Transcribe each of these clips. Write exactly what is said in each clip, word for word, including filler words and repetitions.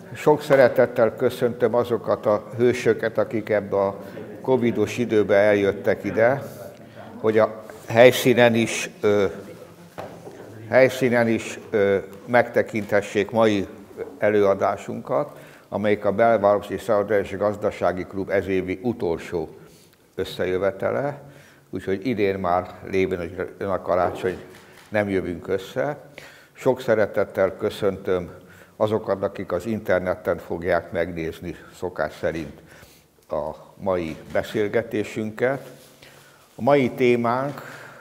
Sok szeretettel köszöntöm azokat a hősöket, akik ebbe a covidos időbe eljöttek ide, hogy a helyszínen is, ö, helyszínen is ö, megtekintessék mai előadásunkat, amelyik a Belvárosi Szolidáris Gazdasági Klub ezévi utolsó összejövetele, úgyhogy idén már lévén, hogy jön a karácsony, nem jövünk össze. Sok szeretettel köszöntöm azokat, akik az interneten fogják megnézni szokás szerint a mai beszélgetésünket. A mai témánk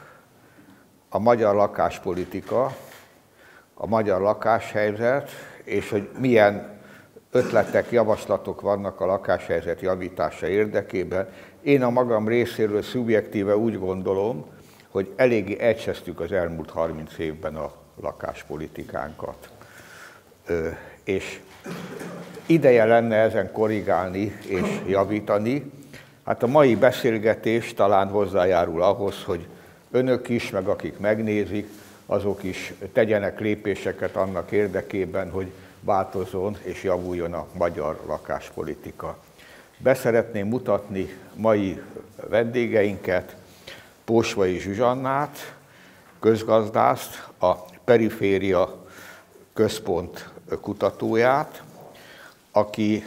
a magyar lakáspolitika, a magyar lakáshelyzet, és hogy milyen ötletek, javaslatok vannak a lakáshelyzet javítása érdekében. Én a magam részéről szubjektíve úgy gondolom, hogy eléggé elcsesztük az elmúlt harminc évben a lakáspolitikánkat. Ö, és ideje lenne ezen korrigálni és javítani. Hát a mai beszélgetés talán hozzájárul ahhoz, hogy önök is, meg akik megnézik, azok is tegyenek lépéseket annak érdekében, hogy változzon és javuljon a magyar lakáspolitika. Beszeretném mutatni mai vendégeinket, Pósvai Zsuzsannát, közgazdászt, a Periféria Központ kutatóját, aki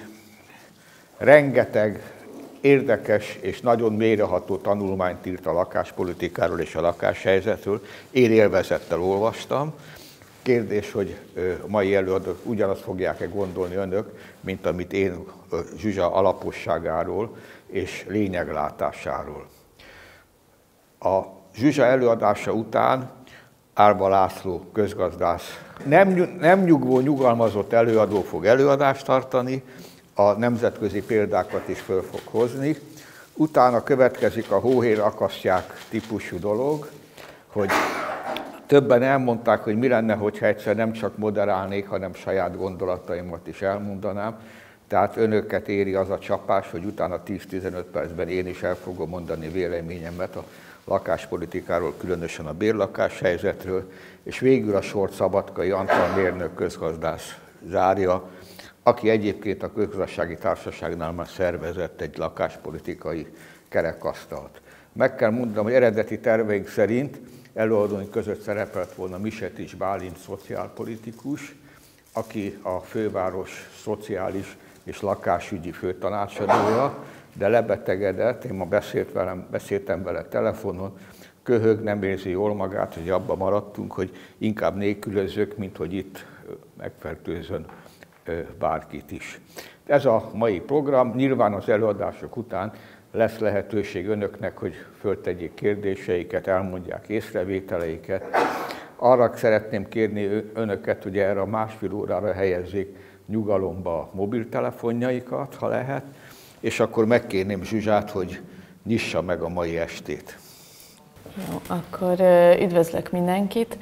rengeteg érdekes és nagyon mélyreható tanulmányt írt a lakáspolitikáról és a lakáshelyzetről. Én élvezettel olvastam. Kérdés, hogy a mai előadók ugyanazt fogják-e gondolni önök, mint amit én Zsuzsa alaposságáról és lényeglátásáról. A Zsuzsa előadása után Árva László közgazdász, nem, nem nyugvó, nyugalmazott előadó fog előadást tartani, a nemzetközi példákat is föl fog hozni. Utána következik a hóhér akasztják típusú dolog, hogy többen elmondták, hogy mi lenne, hogyha egyszer nem csak moderálnék, hanem saját gondolataimat is elmondanám. Tehát önöket éri az a csapás, hogy utána tíz-tizenöt percben én is el fogom mondani véleményemet a lakáspolitikáról, különösen a bérlakáshelyzetről, és végül a sort Szabadkai Antal mérnök közgazdász zárja, aki egyébként a Közgazdasági Társaságnál már szervezett egy lakáspolitikai kerekasztalt. Meg kell mondanom, hogy eredeti terveink szerint előadóink között szerepelt volna Misetics Bálint szociálpolitikus, aki a főváros szociális és lakásügyi főtanácsadója, de lebetegedett, én ma beszélt velem, beszéltem vele telefonon, köhög, nem érzi jól magát, hogy abban maradtunk, hogy inkább nélkülözzök, mint hogy itt megfertőzön bárkit is. Ez a mai program, nyilván az előadások után lesz lehetőség önöknek, hogy föltegyék kérdéseiket, elmondják észrevételeiket. Arra szeretném kérni önöket, hogy erre a másfél órára helyezzék nyugalomba a mobiltelefonjaikat, ha lehet, és akkor megkérném Zsuzsát, hogy nyissa meg a mai estét. Jó, akkor üdvözlök mindenkit.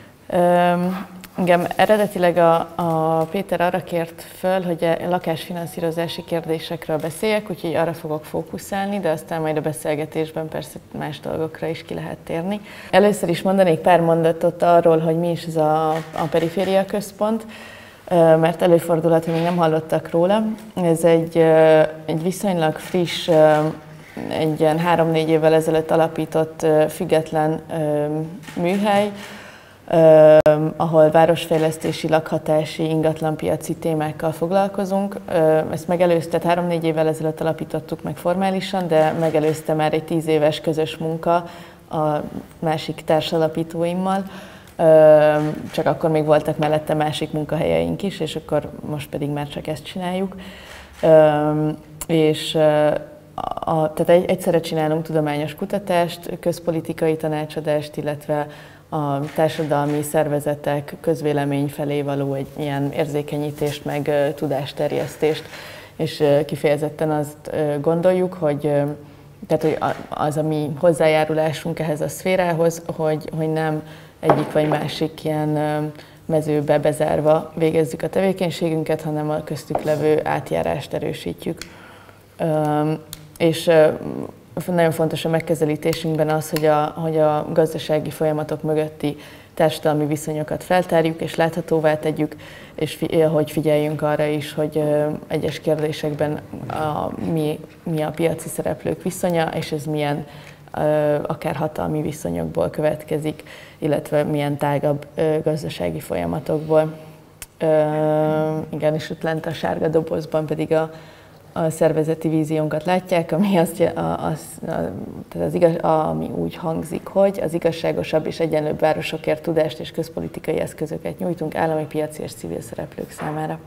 Engem eredetileg a, a Péter arra kért föl, hogy a lakásfinanszírozási kérdésekről beszéljek, úgyhogy arra fogok fókuszálni, de aztán majd a beszélgetésben persze más dolgokra is ki lehet térni. Először is mondanék pár mondatot arról, hogy mi is ez a, a Periféria Központ, mert előfordulhat, hogy még nem hallottak róla. Ez egy, egy viszonylag friss, egy ilyen három-négy évvel ezelőtt alapított független műhely, Uh, ahol városfejlesztési, lakhatási, ingatlanpiaci témákkal foglalkozunk. Uh, ezt megelőzte, három-négy évvel ezelőtt alapítottuk meg formálisan, de megelőzte már egy tíz éves közös munka a másik társalapítóimmal. Uh, csak akkor még voltak mellette másik munkahelyeink is, és akkor most pedig már csak ezt csináljuk. Uh, és uh, a, tehát egy, egyszerre csinálunk tudományos kutatást, közpolitikai tanácsadást, illetve a társadalmi szervezetek közvélemény felé való egy ilyen érzékenyítést, meg tudásterjesztést, és kifejezetten azt gondoljuk, hogy, tehát, hogy az a mi hozzájárulásunk ehhez a szférához, hogy, hogy nem egyik vagy másik ilyen mezőbe bezárva végezzük a tevékenységünket, hanem a köztük levő átjárást erősítjük. És nagyon fontos a megközelítésünkben az, hogy a, hogy a gazdasági folyamatok mögötti társadalmi viszonyokat feltárjuk és láthatóvá tegyük, és hogy figyeljünk arra is, hogy egyes kérdésekben a, mi, mi a piaci szereplők viszonya, és ez milyen akár hatalmi viszonyokból következik, illetve milyen tágabb gazdasági folyamatokból. Igen, és ott lent a sárga dobozban pedig a, a szervezeti víziónkat látják, ami, azt, az, tehát az igaz, ami úgy hangzik, hogy az igazságosabb és egyenlőbb városokért tudást és közpolitikai eszközöket nyújtunk állami, piaci és civil szereplők számára.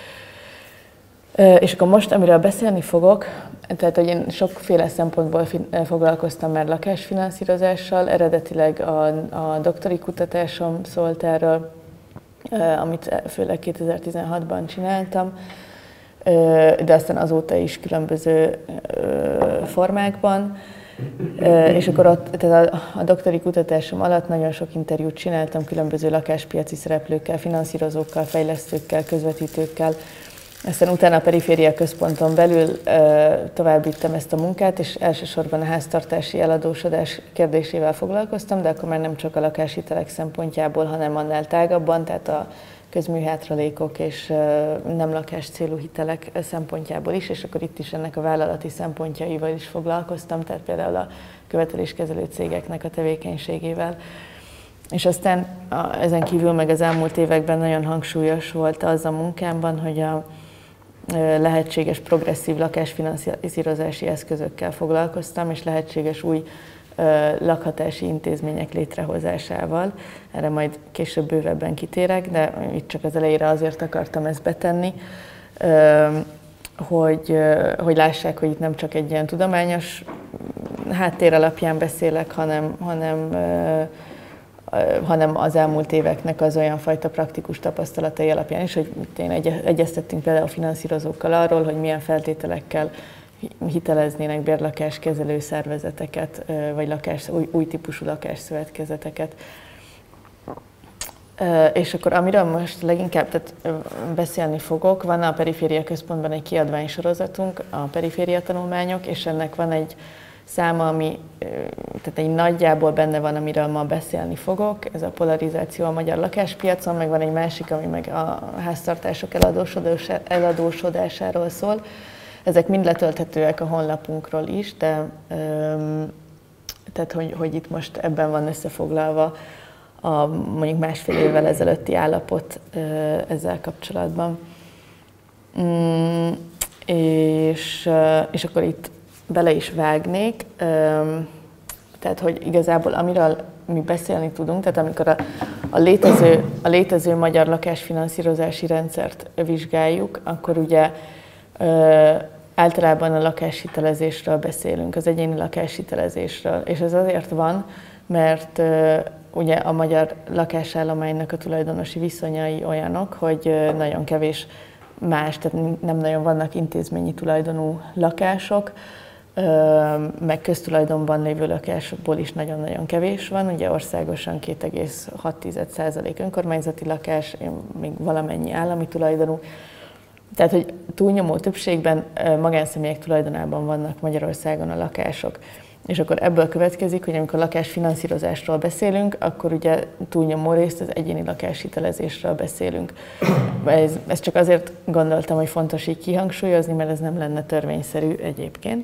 És akkor most, amiről beszélni fogok, tehát hogy én sokféle szempontból foglalkoztam már lakásfinanszírozással, eredetileg a, a doktori kutatásom szólt erről, amit főleg kétezer-tizenhatban csináltam, de aztán azóta is különböző formákban. És akkor ott, tehát a, a doktori kutatásom alatt nagyon sok interjút csináltam különböző lakáspiaci szereplőkkel, finanszírozókkal, fejlesztőkkel, közvetítőkkel. Aztán utána a Periféria Központon belül tovább vittem ezt a munkát, és elsősorban a háztartási eladósodás kérdésével foglalkoztam, de akkor már nem csak a lakáshitelek szempontjából, hanem annál tágabban, tehát a közműhátralékok és nem lakás célú hitelek szempontjából is, és akkor itt is ennek a vállalati szempontjaival is foglalkoztam, tehát például a követeléskezelő cégeknek a tevékenységével. És aztán a, ezen kívül meg az elmúlt években nagyon hangsúlyos volt az a munkámban, hogy a lehetséges progresszív lakásfinanszírozási eszközökkel foglalkoztam, és lehetséges új lakhatási intézmények létrehozásával. Erre majd később bővebben kitérek, de itt csak az elejére azért akartam ezt betenni, hogy, hogy lássák, hogy itt nem csak egy ilyen tudományos háttér alapján beszélek, hanem, hanem, hanem az elmúlt éveknek az olyan fajta praktikus tapasztalatai alapján is, hogy én egy, egyeztettünk például a finanszírozókkal arról, hogy milyen feltételekkel hiteleznének bérlakáskezelő szervezeteket, vagy lakás, új, új típusú lakásszövetkezeteket. És akkor amiről most leginkább tehát beszélni fogok, van a Periféria Központban egy kiadványsorozatunk, a Periféria Tanulmányok, és ennek van egy száma, ami tehát egy nagyjából benne van, amiről ma beszélni fogok, ez a polarizáció a magyar lakáspiacon, meg van egy másik, ami meg a háztartások eladósodásáról szól. Ezek mind letölthetőek a honlapunkról is, de tehát, hogy, hogy itt most ebben van összefoglalva a mondjuk másfél évvel ezelőtti állapot ezzel kapcsolatban. És, és akkor itt bele is vágnék, tehát hogy igazából amiről mi beszélni tudunk, tehát amikor a, a, létező, a létező magyar lakásfinanszírozási rendszert vizsgáljuk, akkor ugye általában a lakáshitelezésről beszélünk, az egyéni lakáshitelezésről, és ez azért van, mert ugye a magyar lakásállománynak a tulajdonosi viszonyai olyanok, hogy nagyon kevés más, tehát nem nagyon vannak intézményi tulajdonú lakások, meg köztulajdonban lévő lakásokból is nagyon-nagyon kevés van, ugye országosan két egész hat százalék önkormányzati lakás, még valamennyi állami tulajdonú. Tehát, hogy túlnyomó többségben magánszemélyek tulajdonában vannak Magyarországon a lakások. És akkor ebből következik, hogy amikor lakásfinanszírozásról beszélünk, akkor ugye túlnyomó részt az egyéni lakáshitelezésről beszélünk. Ez, ezt csak azért gondoltam, hogy fontos így kihangsúlyozni, mert ez nem lenne törvényszerű egyébként.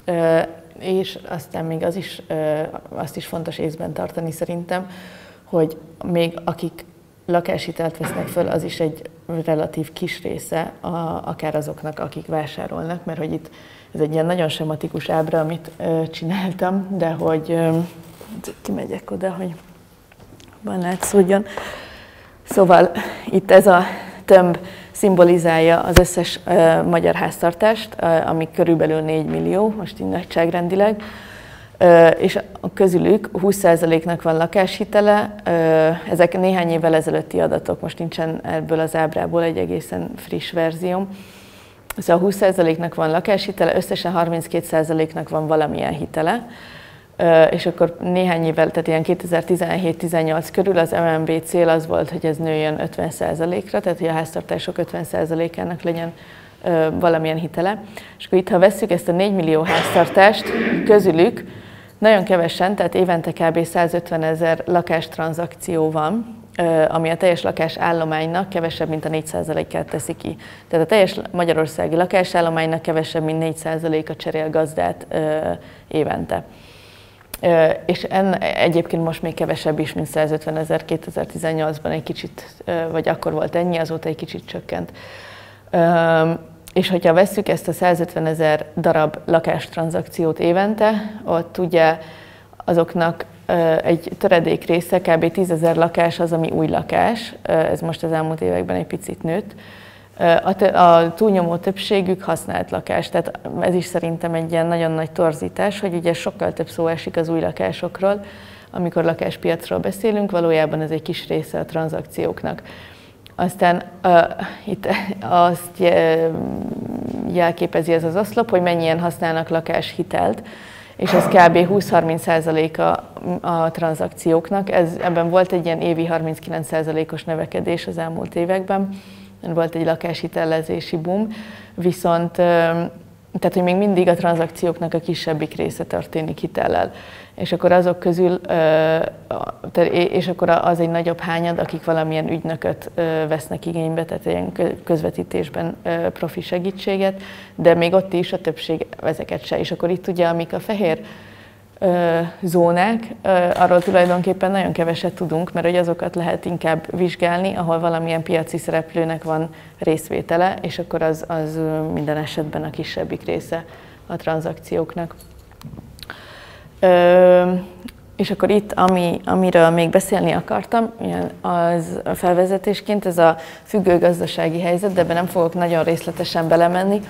És aztán még az is, azt is fontos észben tartani szerintem, hogy még akik lakáshitelt vesznek föl, az is egy relatív kis része, a, akár azoknak, akik vásárolnak, mert hogy itt ez egy ilyen nagyon sematikus ábra, amit ö, csináltam, de hogy ö, kimegyek oda, hogy van látszódjon. Szóval itt ez a tömb szimbolizálja az összes ö, magyar háztartást, ö, ami körülbelül négy millió, most így nagyságrendileg, ö, és közülük húsz százaléknak van lakáshitele, ö, ezek néhány évvel ezelőtti adatok, most nincsen ebből az ábrából egy egészen friss verzióm. Szóval húsz százaléknak van lakáshitele, összesen harminckét százaléknak van valamilyen hitele, és akkor néhány évvel, tehát ilyen kétezer-tizenhét tizennyolc körül az em en bé cél az volt, hogy ez nőjön ötven százalékra, tehát hogy a háztartások ötven százalékának legyen valamilyen hitele. És akkor itt, ha vesszük ezt a négy millió háztartást, közülük Nagyon kevesen, tehát évente kb. százötvenezer lakástranzakció van, ami a teljes lakásállománynak kevesebb, mint a négy százalékát teszi ki. Tehát a teljes magyarországi lakásállománynak kevesebb, mint négy százaléka cserél gazdát évente. És en, egyébként most még kevesebb is, mint százötvenezer, kétezer-tizennyolcban egy kicsit, vagy akkor volt ennyi, azóta egy kicsit csökkent. És hogyha vesszük ezt a százötvenezer darab lakástranzakciót évente, ott ugye azoknak egy töredék része, kb. tízezer lakás az, ami új lakás, ez most az elmúlt években egy picit nőtt. A, a túlnyomó többségük használt lakás, tehát ez is szerintem egy ilyen nagyon nagy torzítás, hogy ugye sokkal több szó esik az új lakásokról, amikor lakáspiacról beszélünk, valójában ez egy kis része a tranzakcióknak. Aztán uh, itt azt jelképezi ez az oszlop, hogy mennyien használnak lakáshitelt, és ez kb. húsz-harminc százaléka a tranzakcióknak. Ez, ebben volt egy ilyen évi harminckilenc százalékos növekedés az elmúlt években, volt egy lakáshitelezési boom, viszont tehát, hogy még mindig a tranzakcióknak a kisebbik része történik hitellel. És akkor azok közül, és akkor az egy nagyobb hányad, akik valamilyen ügynököt vesznek igénybe, tehát ilyen közvetítésben profi segítséget, de még ott is a többség ezeket se. És akkor itt ugye, amik a fehér zónák, arról tulajdonképpen nagyon keveset tudunk, mert hogy azokat lehet inkább vizsgálni, ahol valamilyen piaci szereplőnek van részvétele, és akkor az, az minden esetben a kisebbik része a tranzakcióknak. És akkor itt, ami, amiről még beszélni akartam, az a felvezetésként, ez a függő gazdasági helyzet, de ebben nem fogok nagyon részletesen belemenni,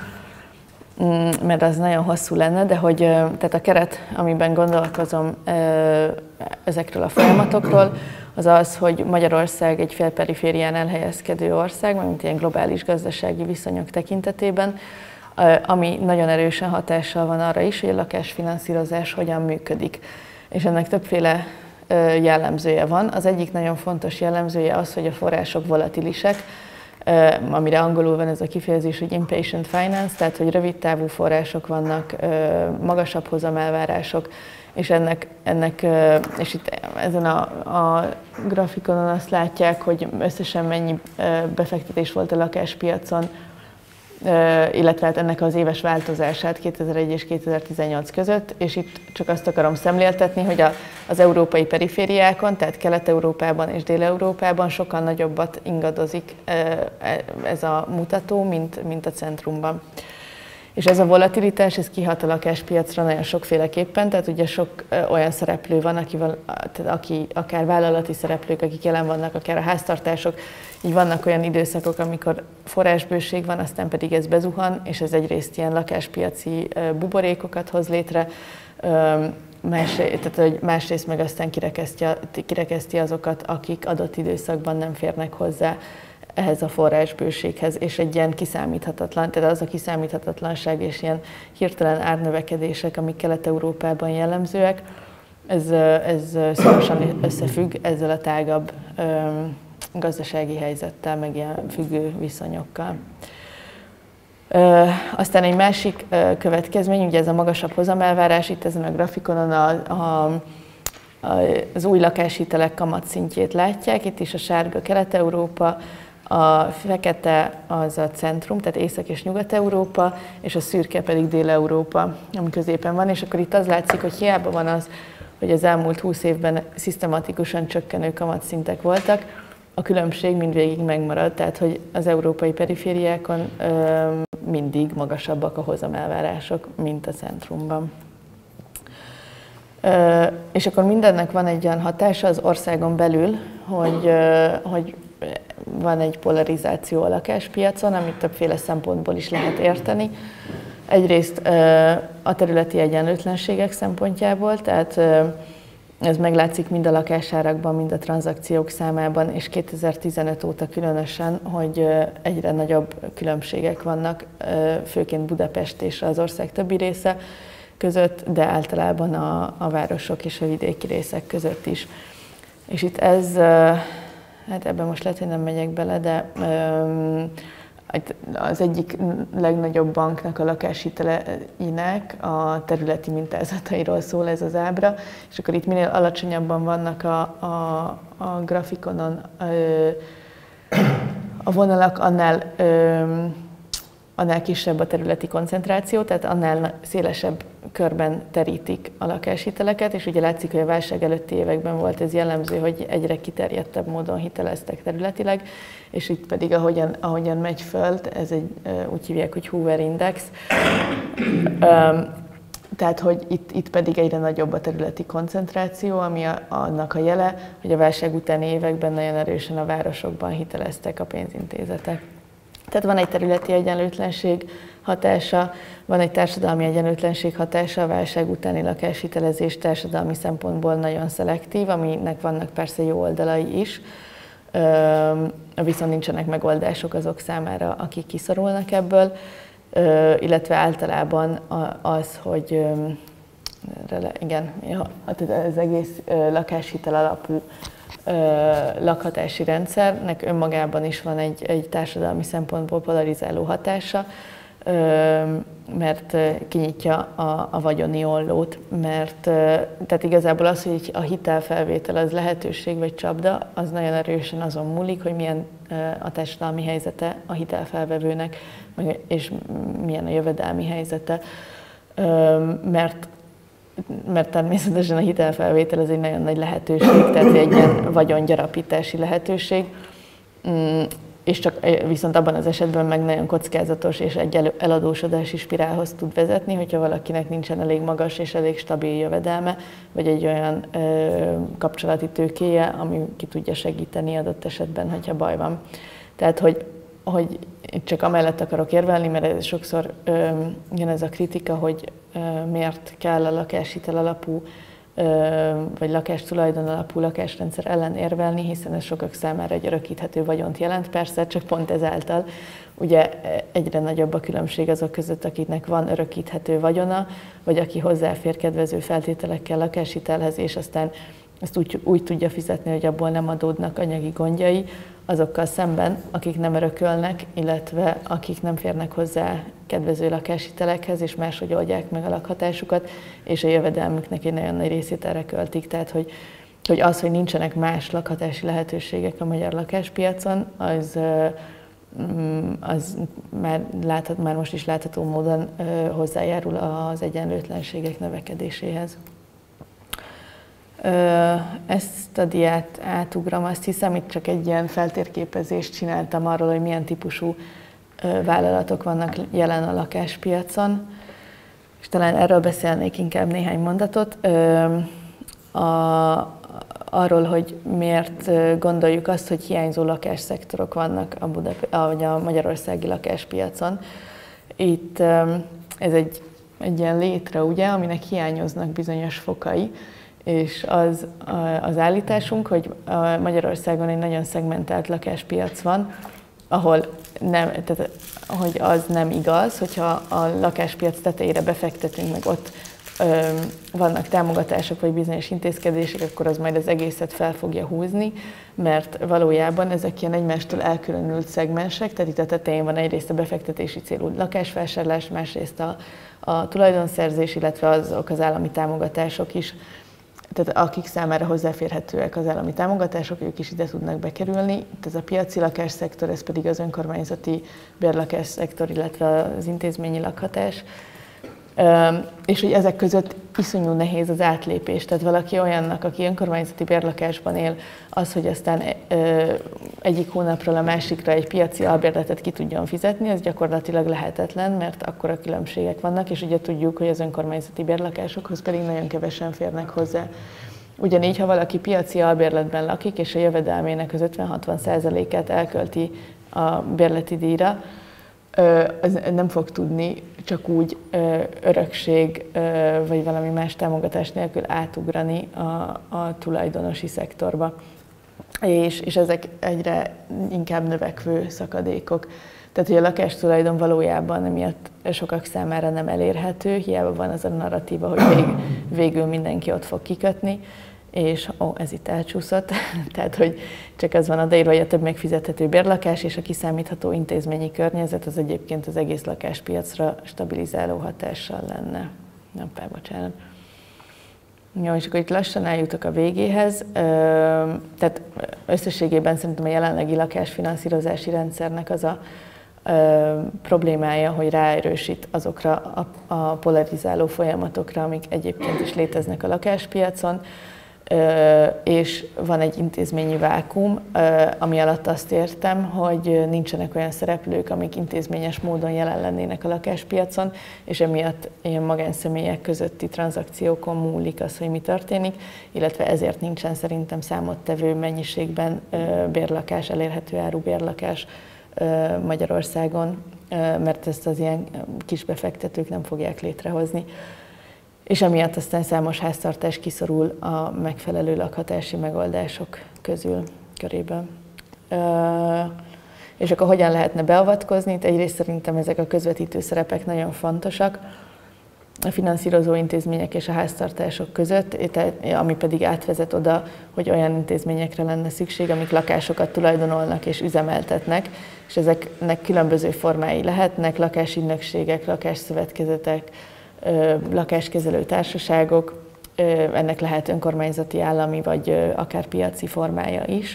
mert az nagyon hosszú lenne, de hogy tehát a keret, amiben gondolkozom ezekről a folyamatokról, az az, hogy Magyarország egy félperiférián elhelyezkedő ország, mint ilyen globális gazdasági viszonyok tekintetében, ami nagyon erősen hatással van arra is, hogy a lakásfinanszírozás hogyan működik. És ennek többféle jellemzője van. Az egyik nagyon fontos jellemzője az, hogy a források volatilisek, amire angolul van ez a kifejezés, hogy impatient finance, tehát hogy rövid távú források vannak, magasabb hozamelvárások, és ennek, ennek és itt ezen a, a grafikonon azt látják, hogy összesen mennyi befektetés volt a lakáspiacon, illetve hát ennek az éves változását kétezer-egy és kétezer-tizennyolc között, és itt csak azt akarom szemléltetni, hogy a, az európai perifériákon, tehát Kelet-Európában és Dél-Európában sokkal nagyobbat ingadozik ez a mutató, mint, mint a centrumban. És ez a volatilitás, ez kihat a lakáspiacra nagyon sokféleképpen, tehát ugye sok olyan szereplő van, aki, tehát aki akár vállalati szereplők, akik jelen vannak, akár a háztartások, így vannak olyan időszakok, amikor forrásbőség van, aztán pedig ez bezuhan, és ez egyrészt ilyen lakáspiaci buborékokat hoz létre, más, tehát hogy másrészt meg aztán kirekeszti, kirekeszti azokat, akik adott időszakban nem férnek hozzá ehhez a forrásbőséghez, és egy ilyen kiszámíthatatlan, tehát az a kiszámíthatatlanság és ilyen hirtelen árnövekedések, amik Kelet-Európában jellemzőek, ez, ez szorosan összefügg ezzel a tágabb öm, gazdasági helyzettel, meg ilyen függő viszonyokkal. Ö, aztán egy másik ö, következmény, ugye ez a magasabb hozamelvárás, itt ezen a grafikonon a, a, a, az új lakáshitelek kamatszintjét látják, itt is a sárga Kelet-Európa, a fekete az a centrum, tehát Észak- és Nyugat-Európa, és a szürke pedig Dél-Európa, ami középen van, és akkor itt az látszik, hogy hiába van az, hogy az elmúlt húsz évben szisztematikusan csökkenő kamatszintek voltak, a különbség mindvégig megmarad, tehát hogy az európai perifériákon ö, mindig magasabbak a hozamelvárások, mint a centrumban. Ö, és akkor mindennek van egy olyan hatása az országon belül, hogy, ö, hogy van egy polarizáció a lakáspiacon, amit többféle szempontból is lehet érteni. Egyrészt a területi egyenlőtlenségek szempontjából, tehát ez meglátszik mind a lakásárakban, mind a tranzakciók számában, és kétezer-tizenöt óta különösen, hogy egyre nagyobb különbségek vannak, főként Budapest és az ország többi része között, de általában a, a városok és a vidéki részek között is. És itt ez, hát ebben most lehet, hogy nem megyek bele, de az egyik legnagyobb banknak a lakáshiteleinek a területi mintázatairól szól ez az ábra, és akkor itt minél alacsonyabban vannak a, a, a grafikonon a vonalak, annál, annál kisebb a területi koncentráció, tehát annál szélesebb körben terítik a lakáshiteleket, és ugye látszik, hogy a válság előtti években volt ez jellemző, hogy egyre kiterjedtebb módon hiteleztek területileg, és itt pedig ahogyan, ahogyan megy föl, ez egy, úgy hívják, hogy Hoover Index, tehát hogy itt, itt pedig egyre nagyobb a területi koncentráció, ami a, annak a jele, hogy a válság utáni években nagyon erősen a városokban hiteleztek a pénzintézetek. Tehát van egy területi egyenlőtlenség hatása, van egy társadalmi egyenlőtlenség hatása, a válság utáni lakáshitelezés társadalmi szempontból nagyon szelektív, aminek vannak persze jó oldalai is, viszont nincsenek megoldások azok számára, akik kiszorulnak ebből, illetve általában az, hogy igen, az egész lakáshitel alapú lakhatási rendszernek önmagában is van egy, egy társadalmi szempontból polarizáló hatása, mert kinyitja a, a vagyoni ollót, mert tehát igazából az, hogy a hitelfelvétel az lehetőség vagy csapda, az nagyon erősen azon múlik, hogy milyen a társadalmi helyzete a hitelfelvevőnek, és milyen a jövedelmi helyzete, mert mert természetesen a hitelfelvétel az egy nagyon nagy lehetőség, tehát egy ilyen vagyongyarapítási lehetőség, és csak viszont abban az esetben meg nagyon kockázatos és egy eladósodási spirálhoz tud vezetni, hogyha valakinek nincsen elég magas és elég stabil jövedelme, vagy egy olyan ö, kapcsolati tőkéje, ami ki tudja segíteni adott esetben, hogyha baj van. Tehát, hogy, hogy csak amellett akarok érvelni, mert ez sokszor ö, jön ez a kritika, hogy ö, miért kell a lakáshitel alapú vagy lakástulajdon alapú lakásrendszer ellen érvelni, hiszen ez sokak számára egy örökíthető vagyont jelent, persze, csak pont ezáltal ugye egyre nagyobb a különbség azok között, akiknek van örökíthető vagyona, vagy aki hozzáfér kedvező feltételekkel lakáshitelhez, és aztán ezt úgy, úgy tudja fizetni, hogy abból nem adódnak anyagi gondjai, azokkal szemben, akik nem örökölnek, illetve akik nem férnek hozzá kedvező lakáshitelekhez, és máshogy oldják meg a lakhatásukat, és a jövedelmüknek egy nagyon nagy részét erre költik. Tehát, hogy, hogy az, hogy nincsenek más lakhatási lehetőségek a magyar lakáspiacon, az, az már, láthat, már most is látható módon hozzájárul az egyenlőtlenségek növekedéséhez. Ezt a diát átugram, azt hiszem, itt csak egy ilyen feltérképezést csináltam arról, hogy milyen típusú vállalatok vannak jelen a lakáspiacon, és talán erről beszélnék inkább néhány mondatot. A, arról, hogy miért gondoljuk azt, hogy hiányzó lakásszektorok vannak a, Budap- a, a magyarországi lakáspiacon. Itt ez egy, egy ilyen létre, ugye, aminek hiányoznak bizonyos fokai, és az, az állításunk, hogy Magyarországon egy nagyon szegmentált lakáspiac van, ahol nem, tehát, hogy az nem igaz, hogyha a lakáspiac tetejére befektetünk, meg ott ö, vannak támogatások vagy bizonyos intézkedések, akkor az majd az egészet fel fogja húzni, mert valójában ezek ilyen egymástól elkülönült szegmensek, tehát itt a tetején van egyrészt a befektetési célú lakásvásárlás, másrészt a, a tulajdonszerzés, illetve azok az állami támogatások is, tehát akik számára hozzáférhetőek az állami támogatások, ők is ide tudnak bekerülni. Ez a piaci lakásszektor, ez pedig az önkormányzati bérlakásszektor, illetve az intézményi lakhatás. És hogy ezek között iszonyú nehéz az átlépés. Tehát valaki olyannak, aki önkormányzati bérlakásban él, az, hogy aztán egyik hónapról a másikra egy piaci albérletet ki tudjon fizetni, az gyakorlatilag lehetetlen, mert akkora különbségek vannak, és ugye tudjuk, hogy az önkormányzati bérlakásokhoz pedig nagyon kevesen férnek hozzá. Ugyanígy, ha valaki piaci albérletben lakik, és a jövedelmének az ötven-hatvan százalékát elkölti a bérleti díjra, az nem fog tudni csak úgy örökség vagy valami más támogatás nélkül átugrani a, a tulajdonosi szektorba. És, és ezek egyre inkább növekvő szakadékok. Tehát, hogy a lakástulajdon valójában emiatt sokak számára nem elérhető, hiába van az a narratíva, hogy vég, végül mindenki ott fog kikötni, és ó, ez itt elcsúszott, tehát hogy csak az van odaírva, hogy a több megfizethető bérlakás és a kiszámítható intézményi környezet az egyébként az egész lakáspiacra stabilizáló hatással lenne. Nem, fel, bocsánat. Jó, és akkor itt lassan eljutok a végéhez. Tehát összességében szerintem a jelenlegi lakásfinanszírozási rendszernek az a problémája, hogy ráerősít azokra a, a polarizáló folyamatokra, amik egyébként is léteznek a lakáspiacon, és van egy intézményi vákum, ami alatt azt értem, hogy nincsenek olyan szereplők, amik intézményes módon jelen lennének a lakáspiacon, és emiatt ilyen magánszemélyek közötti tranzakciókon múlik az, hogy mi történik, illetve ezért nincsen szerintem számottevő mennyiségben bérlakás, elérhető áru bérlakás Magyarországon, mert ezt az ilyen kisbefektetők nem fogják létrehozni. És emiatt aztán számos háztartás kiszorul a megfelelő lakhatási megoldások közül körében. És akkor hogyan lehetne beavatkozni? Egyrészt szerintem ezek a közvetítő szerepek nagyon fontosak a finanszírozó intézmények és a háztartások között, ami pedig átvezet oda, hogy olyan intézményekre lenne szükség, amik lakásokat tulajdonolnak és üzemeltetnek, és ezeknek különböző formái lehetnek, lakásügynökségek, lakásszövetkezetek, lakáskezelő társaságok, ennek lehet önkormányzati, állami vagy akár piaci formája is,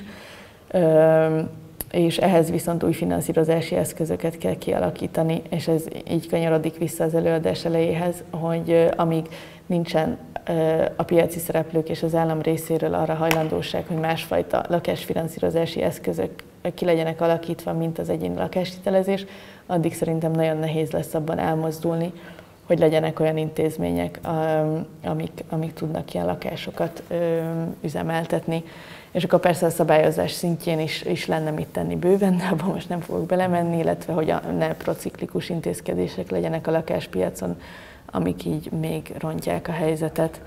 és ehhez viszont új finanszírozási eszközöket kell kialakítani, és ez így kanyarodik vissza az előadás elejéhez, hogy amíg nincsen a piaci szereplők és az állam részéről arra hajlandóság, hogy másfajta lakásfinanszírozási eszközök ki legyenek alakítva, mint az egyéni lakáshitelezés, addig szerintem nagyon nehéz lesz abban elmozdulni, hogy legyenek olyan intézmények, amik, amik tudnak ilyen lakásokat üzemeltetni. És akkor persze a szabályozás szintjén is, is lenne mit tenni bőven, de abban most nem fogok belemenni, illetve hogy a, ne prociklikus intézkedések legyenek a lakáspiacon, amik így még rontják a helyzetet.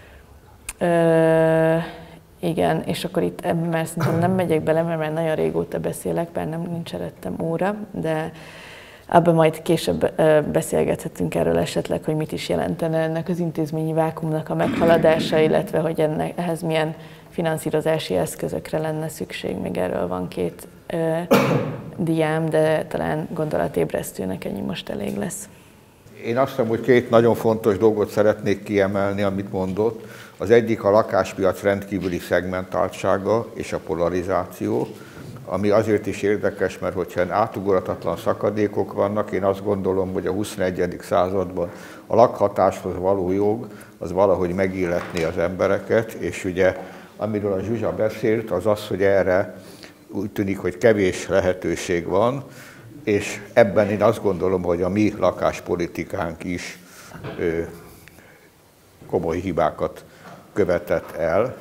Ö, igen, és akkor itt ebben már szerintem nem megyek bele, mert már nagyon régóta beszélek, bár nem nincs előttem óra, de abban majd később beszélgethetünk erről esetleg, hogy mit is jelentene ennek az intézményi vákumnak a meghaladása, illetve hogy ennek, ehhez milyen finanszírozási eszközökre lenne szükség. Még erről van két ö, diám, de talán gondolatébresztőnek ennyi most elég lesz. Én azt hiszem, hogy két nagyon fontos dolgot szeretnék kiemelni, amit mondott. Az egyik a lakáspiac rendkívüli szegmentáltsága és a polarizáció, ami azért is érdekes, mert hogyha átugorhatatlan szakadékok vannak, én azt gondolom, hogy a huszonegyedik században a lakhatáshoz való jog az valahogy megilletné az embereket, és ugye amiről a Zsuzsa beszélt, az az, hogy erre úgy tűnik, hogy kevés lehetőség van, és ebben én azt gondolom, hogy a mi lakáspolitikánk is ö, komoly hibákat követett el.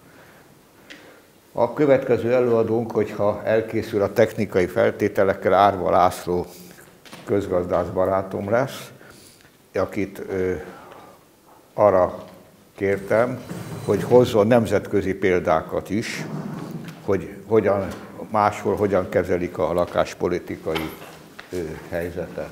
A következő előadónk, hogyha elkészül a technikai feltételekkel, Árva László közgazdász barátom lesz, akit ö, arra kértem, hogy hozzon nemzetközi példákat is, hogy hogyan, máshol hogyan kezelik a lakáspolitikai ö, helyzetet.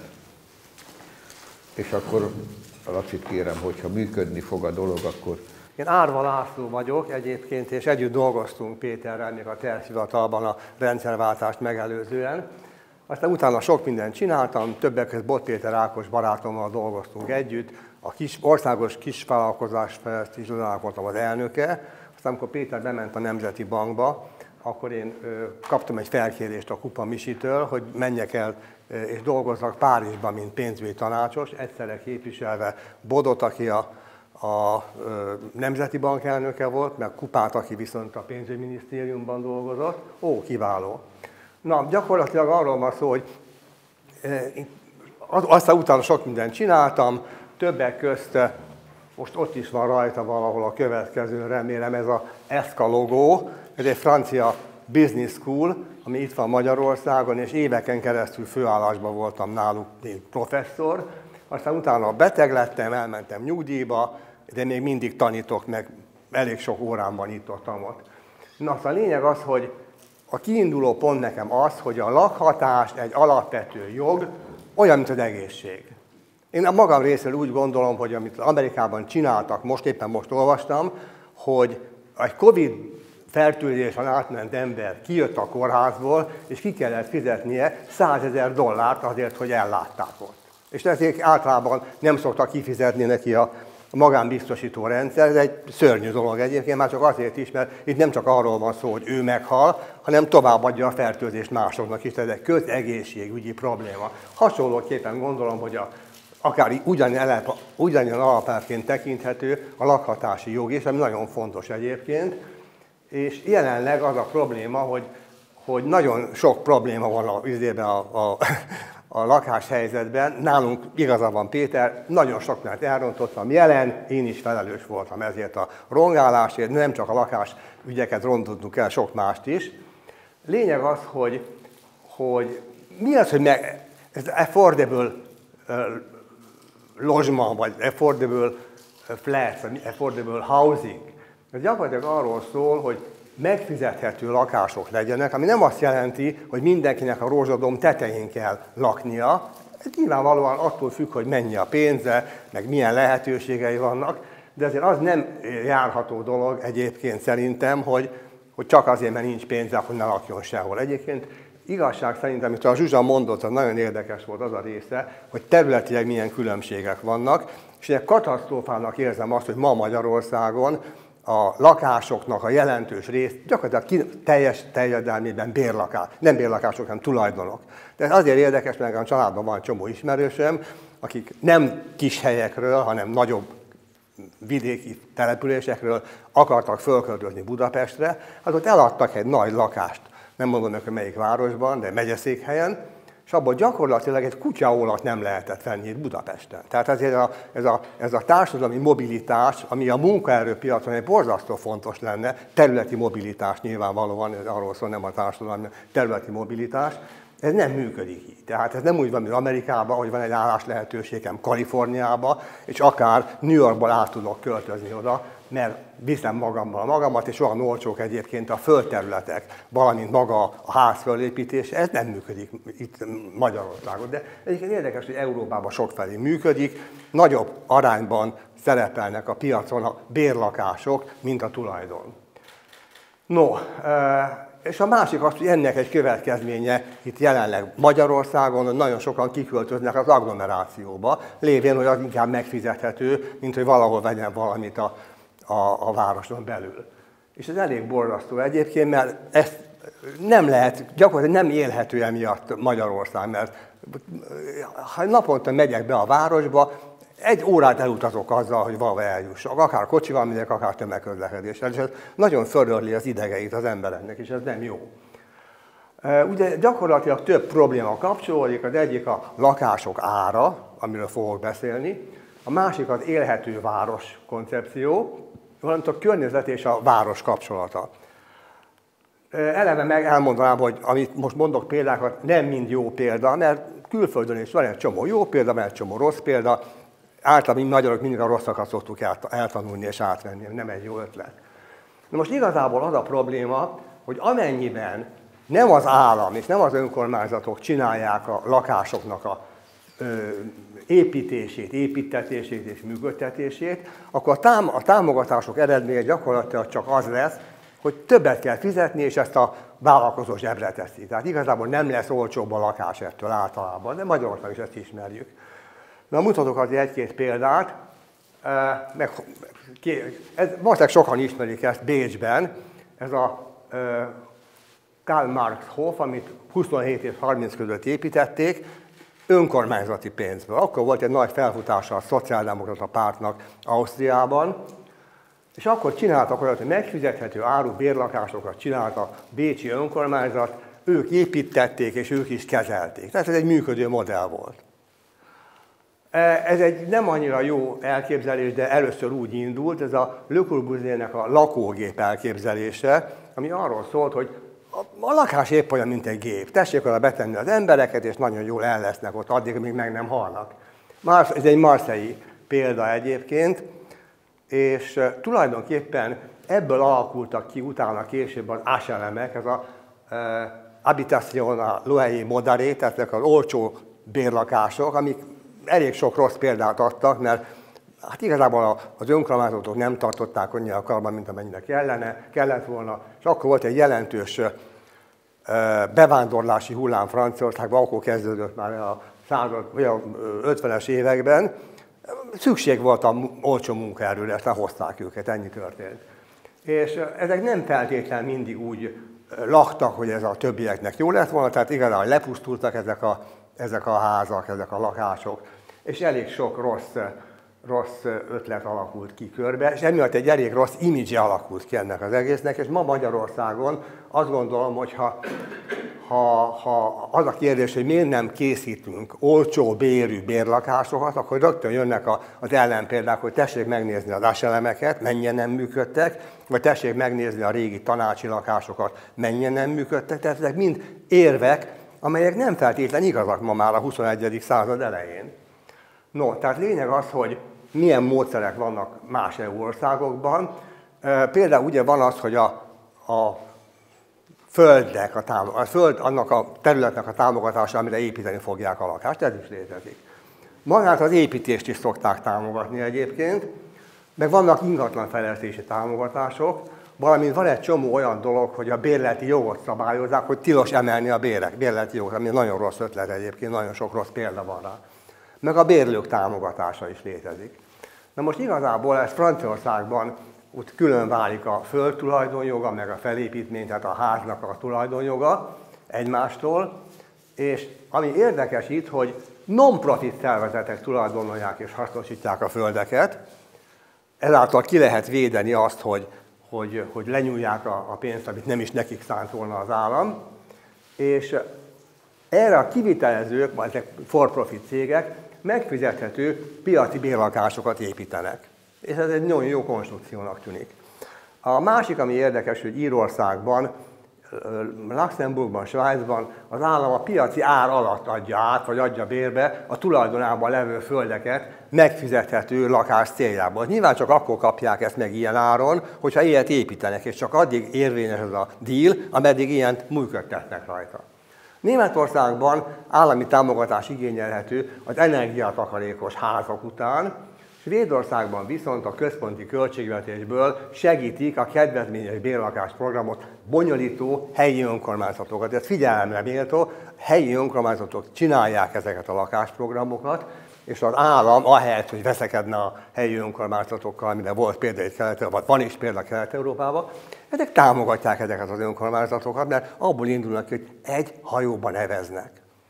És akkor Lacit kérem, hogyha működni fog a dolog, akkor... Én Árva László vagyok egyébként, és együtt dolgoztunk Péterrel még a tervhivatalban a rendszerváltást megelőzően. Aztán utána sok mindent csináltam, többek között Bot Péter Ákos barátommal dolgoztunk együtt, a kis, országos kisvállalkozásfejlesztési irodának voltam az elnöke. Aztán amikor Péter bement a Nemzeti Bankba, akkor én ö, kaptam egy felkérést a Kupa Misitől, hogy menjek el ö, és dolgozzak Párizsban, mint pénzügyi tanácsos, egyszerre képviselve Bodot, aki a a Nemzeti Bank elnöke volt, meg Kupát, aki viszont a pénzügyminisztériumban dolgozott. Ó, kiváló. Na, gyakorlatilag arról van szó, hogy aztán utána sok mindent csináltam, többek közt, most ott is van rajta valahol a következő, remélem, ez a ESCA logó, ez egy francia business school, ami itt van Magyarországon, és éveken keresztül főállásban voltam náluk, mint professzor. Aztán utána beteg lettem, elmentem nyugdíjba, de még mindig tanítok, meg elég sok órán van itt ott. Na, a lényeg az, hogy a kiinduló pont nekem az, hogy a lakhatás egy alapvető jog, olyan, mint az egészség. Én a magam részéről úgy gondolom, hogy amit Amerikában csináltak, most éppen most olvastam, hogy egy Covid fertőzésen átment ember kijött a kórházból, és ki kellett fizetnie százezer dollárt azért, hogy ellátták ott. És ezért általában nem szoktak kifizetni neki a magánbiztosító rendszer. Ez egy szörnyű dolog egyébként, már csak azért is, mert itt nem csak arról van szó, hogy ő meghal, hanem továbbadja a fertőzést másoknak is. Ez egy közegészségügyi probléma. Hasonlóképpen gondolom, hogy a akár ugyanilyen, ugyanilyen alapelvként tekinthető a lakhatási jog is, ami nagyon fontos egyébként. És jelenleg az a probléma, hogy, hogy nagyon sok probléma van a, a, a, a lakáshelyzetben. Nálunk igaza van Péter, nagyon sok mindent elrontottam jelen, én is felelős voltam ezért a rongálásért, nem csak a lakásügyeket rontottunk el, sok mást is. Lényeg az, hogy, hogy mi az, hogy meg, ez affordable lodgement, vagy affordable flats, vagy affordable housing. Ez gyakorlatilag arról szól, hogy megfizethető lakások legyenek, ami nem azt jelenti, hogy mindenkinek a rózsadom tetején kell laknia. Ez nyilvánvalóan attól függ, hogy mennyi a pénze, meg milyen lehetőségei vannak, de azért az nem járható dolog egyébként szerintem, hogy, hogy csak azért, mert nincs pénze, akkor ne lakjon sehol. Egyébként igazság szerint, amit a Zsuzsa mondott, az nagyon érdekes volt az a része, hogy területileg milyen különbségek vannak, és egy katasztrófának érzem azt, hogy ma Magyarországon a lakásoknak a jelentős rész gyakorlatilag teljes terjedelmében bérlakás, nem bérlakások, hanem tulajdonok. De ez azért érdekes, mert a családban van csomó ismerősöm, akik nem kis helyekről, hanem nagyobb vidéki településekről akartak fölköltözni Budapestre, hát ott eladtak egy nagy lakást, nem mondom meg, hogy melyik városban, de megyeszékhelyen, és abból gyakorlatilag egy kutyaólat nem lehetett venni itt Budapesten. Tehát ezért a, ez, a, ez a társadalmi mobilitás, ami a munkaerőpiacon egy borzasztó fontos lenne, területi mobilitás nyilvánvalóan, arról szól nem a társadalmi, területi mobilitás, ez nem működik így. Tehát ez nem úgy van, mint Amerikában, hogy van egy állás lehetőségem Kaliforniába, és akár New Yorkból át tudok költözni oda, mert viszem magammal magamat, és olyan olcsók egyébként a földterületek, valamint maga a ház fölépítése, ez nem működik itt Magyarországon. De egyébként érdekes, hogy Európában sokfelé működik, nagyobb arányban szerepelnek a piacon a bérlakások, mint a tulajdon. No, és a másik az, hogy ennek egy következménye itt jelenleg Magyarországon, nagyon sokan kiköltöznek az agglomerációba, lévén, hogy az inkább megfizethető, mint hogy valahol vegyen valamit a A, a városon belül. És ez elég borzasztó egyébként, mert ezt nem lehet, gyakorlatilag nem élhető emiatt Magyarország, mert ha naponta megyek be a városba, egy órát elutazok azzal, hogy valahol eljussak. Akár kocsival megyek, akár tömegközlekedéssel, és ez nagyon fölörli az idegeit az embereknek, és ez nem jó. Ugye gyakorlatilag több probléma kapcsolódik, az egyik a lakások ára, amiről fogok beszélni, a másik az élhető város koncepció, valamint a környezet és a város kapcsolata. Eleve meg elmondanám, hogy amit most mondok példákat, nem mind jó példa, mert külföldön is van egy csomó jó példa, van egy csomó rossz példa. Általában mi magyarok mindig a rosszakat szoktuk eltanulni és átvenni, nem egy jó ötlet. Na most igazából az a probléma, hogy amennyiben nem az állam és nem az önkormányzatok csinálják a lakásoknak a építését, építtetését és működtetését, akkor a támogatások eredménye gyakorlatilag csak az lesz, hogy többet kell fizetni, és ezt a vállalkozó zsebre teszi. Tehát igazából nem lesz olcsóbb a lakás ettől általában, de Magyarországon is ezt ismerjük. Na, mutatok azért egy-két példát. Meg, ez, valószínűleg sokan ismerik ezt Bécsben, ez a Karl Marx Hof, amit huszonhét és harminc között építették, önkormányzati pénzből. Akkor volt egy nagy felfutása a szociáldemokrata pártnak Ausztriában, és akkor csináltak olyat, hogy megfizethető áru bérlakásokat csinált a bécsi önkormányzat, ők építették, és ők is kezelték. Tehát ez egy működő modell volt. Ez egy nem annyira jó elképzelés, de először úgy indult, ez a Le Corbusiernek a lakógép elképzelése, ami arról szólt, hogy a lakás épp olyan, mint egy gép. Tessék oda betenni az embereket, és nagyon jól el lesznek ott addig, amíg meg nem halnak. Ez egy marseille példa egyébként, és tulajdonképpen ebből alakultak ki utána később az áselemek, ez a e, habitation a loyer moderé, tehát ezek az olcsó bérlakások, amik elég sok rossz példát adtak, mert Hát igazából az önkormányzatok nem tartották annyira a karban, mint amennyire kellene, kellett volna, és akkor volt egy jelentős bevándorlási hullám Franciaországban, akkor kezdődött már a század, vagy a ötvenes években. Szükség volt a olcsó munkaerőre, ezt lehozták őket, ennyi történt. És ezek nem feltétlenül mindig úgy laktak, hogy ez a többieknek jó lett volna, tehát igazán lepusztultak ezek a, ezek a házak, ezek a lakások, és elég sok rossz, rossz ötlet alakult ki körbe, és emiatt egy elég rossz imidzse alakult ki ennek az egésznek, és ma Magyarországon azt gondolom, hogy ha, ha, ha az a kérdés, hogy miért nem készítünk olcsó bérű bérlakásokat, akkor rögtön jönnek az ellenpéldák, hogy tessék megnézni az áselemeket, mennyien nem működtek, vagy tessék megnézni a régi tanácsi lakásokat, mennyien nem működtek, tehát ezek mind érvek, amelyek nem feltétlenül igazak ma már a huszonegyedik század elején. No, tehát lényeg az, hogy milyen módszerek vannak más é u országokban. Például ugye van az, hogy a, a földnek, a, támog, a föld annak a területnek a támogatása, amire építeni fogják a lakást, ez is létezik. Magát az építést is szokták támogatni egyébként, meg vannak ingatlanfejlesztési támogatások, valamint van egy csomó olyan dolog, hogy a bérleti jogot szabályozzák, hogy tilos emelni a bérek, bérleti jogot, ami nagyon rossz ötlet egyébként, nagyon sok rossz példa van rá. Meg a bérlők támogatása is létezik. Na most igazából ez Franciaországban úgy külön válik a föld tulajdonjoga, meg a felépítmény, tehát a háznak a tulajdonjoga egymástól, és ami érdekes itt, hogy non-profit szervezetek tulajdonolják és hasznosítják a földeket, ezáltal ki lehet védeni azt, hogy, hogy, hogy lenyúlják a, a pénzt, amit nem is nekik szánt volna az állam, és erre a kivitelezők, vagy ezek for-profit cégek megfizethető piaci bérlakásokat építenek. És ez egy nagyon jó konstrukciónak tűnik. A másik, ami érdekes, hogy Írországban, Luxemburgban, Svájcban az állam a piaci ár alatt adja át, vagy adja bérbe a tulajdonában levő földeket megfizethető lakás céljából. Nyilván csak akkor kapják ezt meg ilyen áron, hogyha ilyet építenek, és csak addig érvényes ez a deal, ameddig ilyent működtetnek rajta. Németországban állami támogatás igényelhető az energiatakarékos házak után, Svédországban viszont a központi költségvetésből segítik a kedvezményes bérlakás programot bonyolító helyi önkormányzatokat. Ez figyelemre méltó, helyi önkormányzatok csinálják ezeket a lakásprogramokat, és az állam, ahelyett, hogy veszekedne a helyi önkormányzatokkal, amire volt példa itt Kelet-Európában, van is példa Kelet-Európában, ezek támogatják ezeket az önkormányzatokat, mert abból indulnak, hogy egy hajóban eveznek.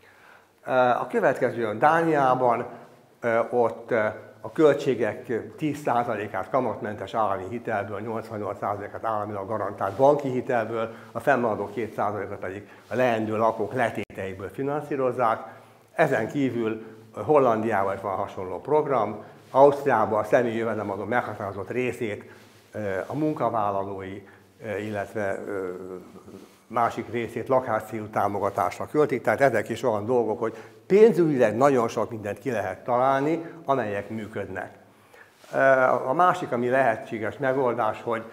A következő Dániában, ott a költségek tíz százalékát kamatmentes állami hitelből, nyolcvannyolc százalékát államilag garantált banki hitelből, a fennmaradó két százalékot pedig a leendő lakók letéteiből finanszírozzák. Ezen kívül Hollandiában is van hasonló program, Ausztriában a személyi jövedelemadó meghatározott részét a munkavállalói, illetve másik részét lakáscélú támogatásra költik, tehát ezek is olyan dolgok, hogy pénzügyileg nagyon sok mindent ki lehet találni, amelyek működnek. A másik, ami lehetséges megoldás, hogy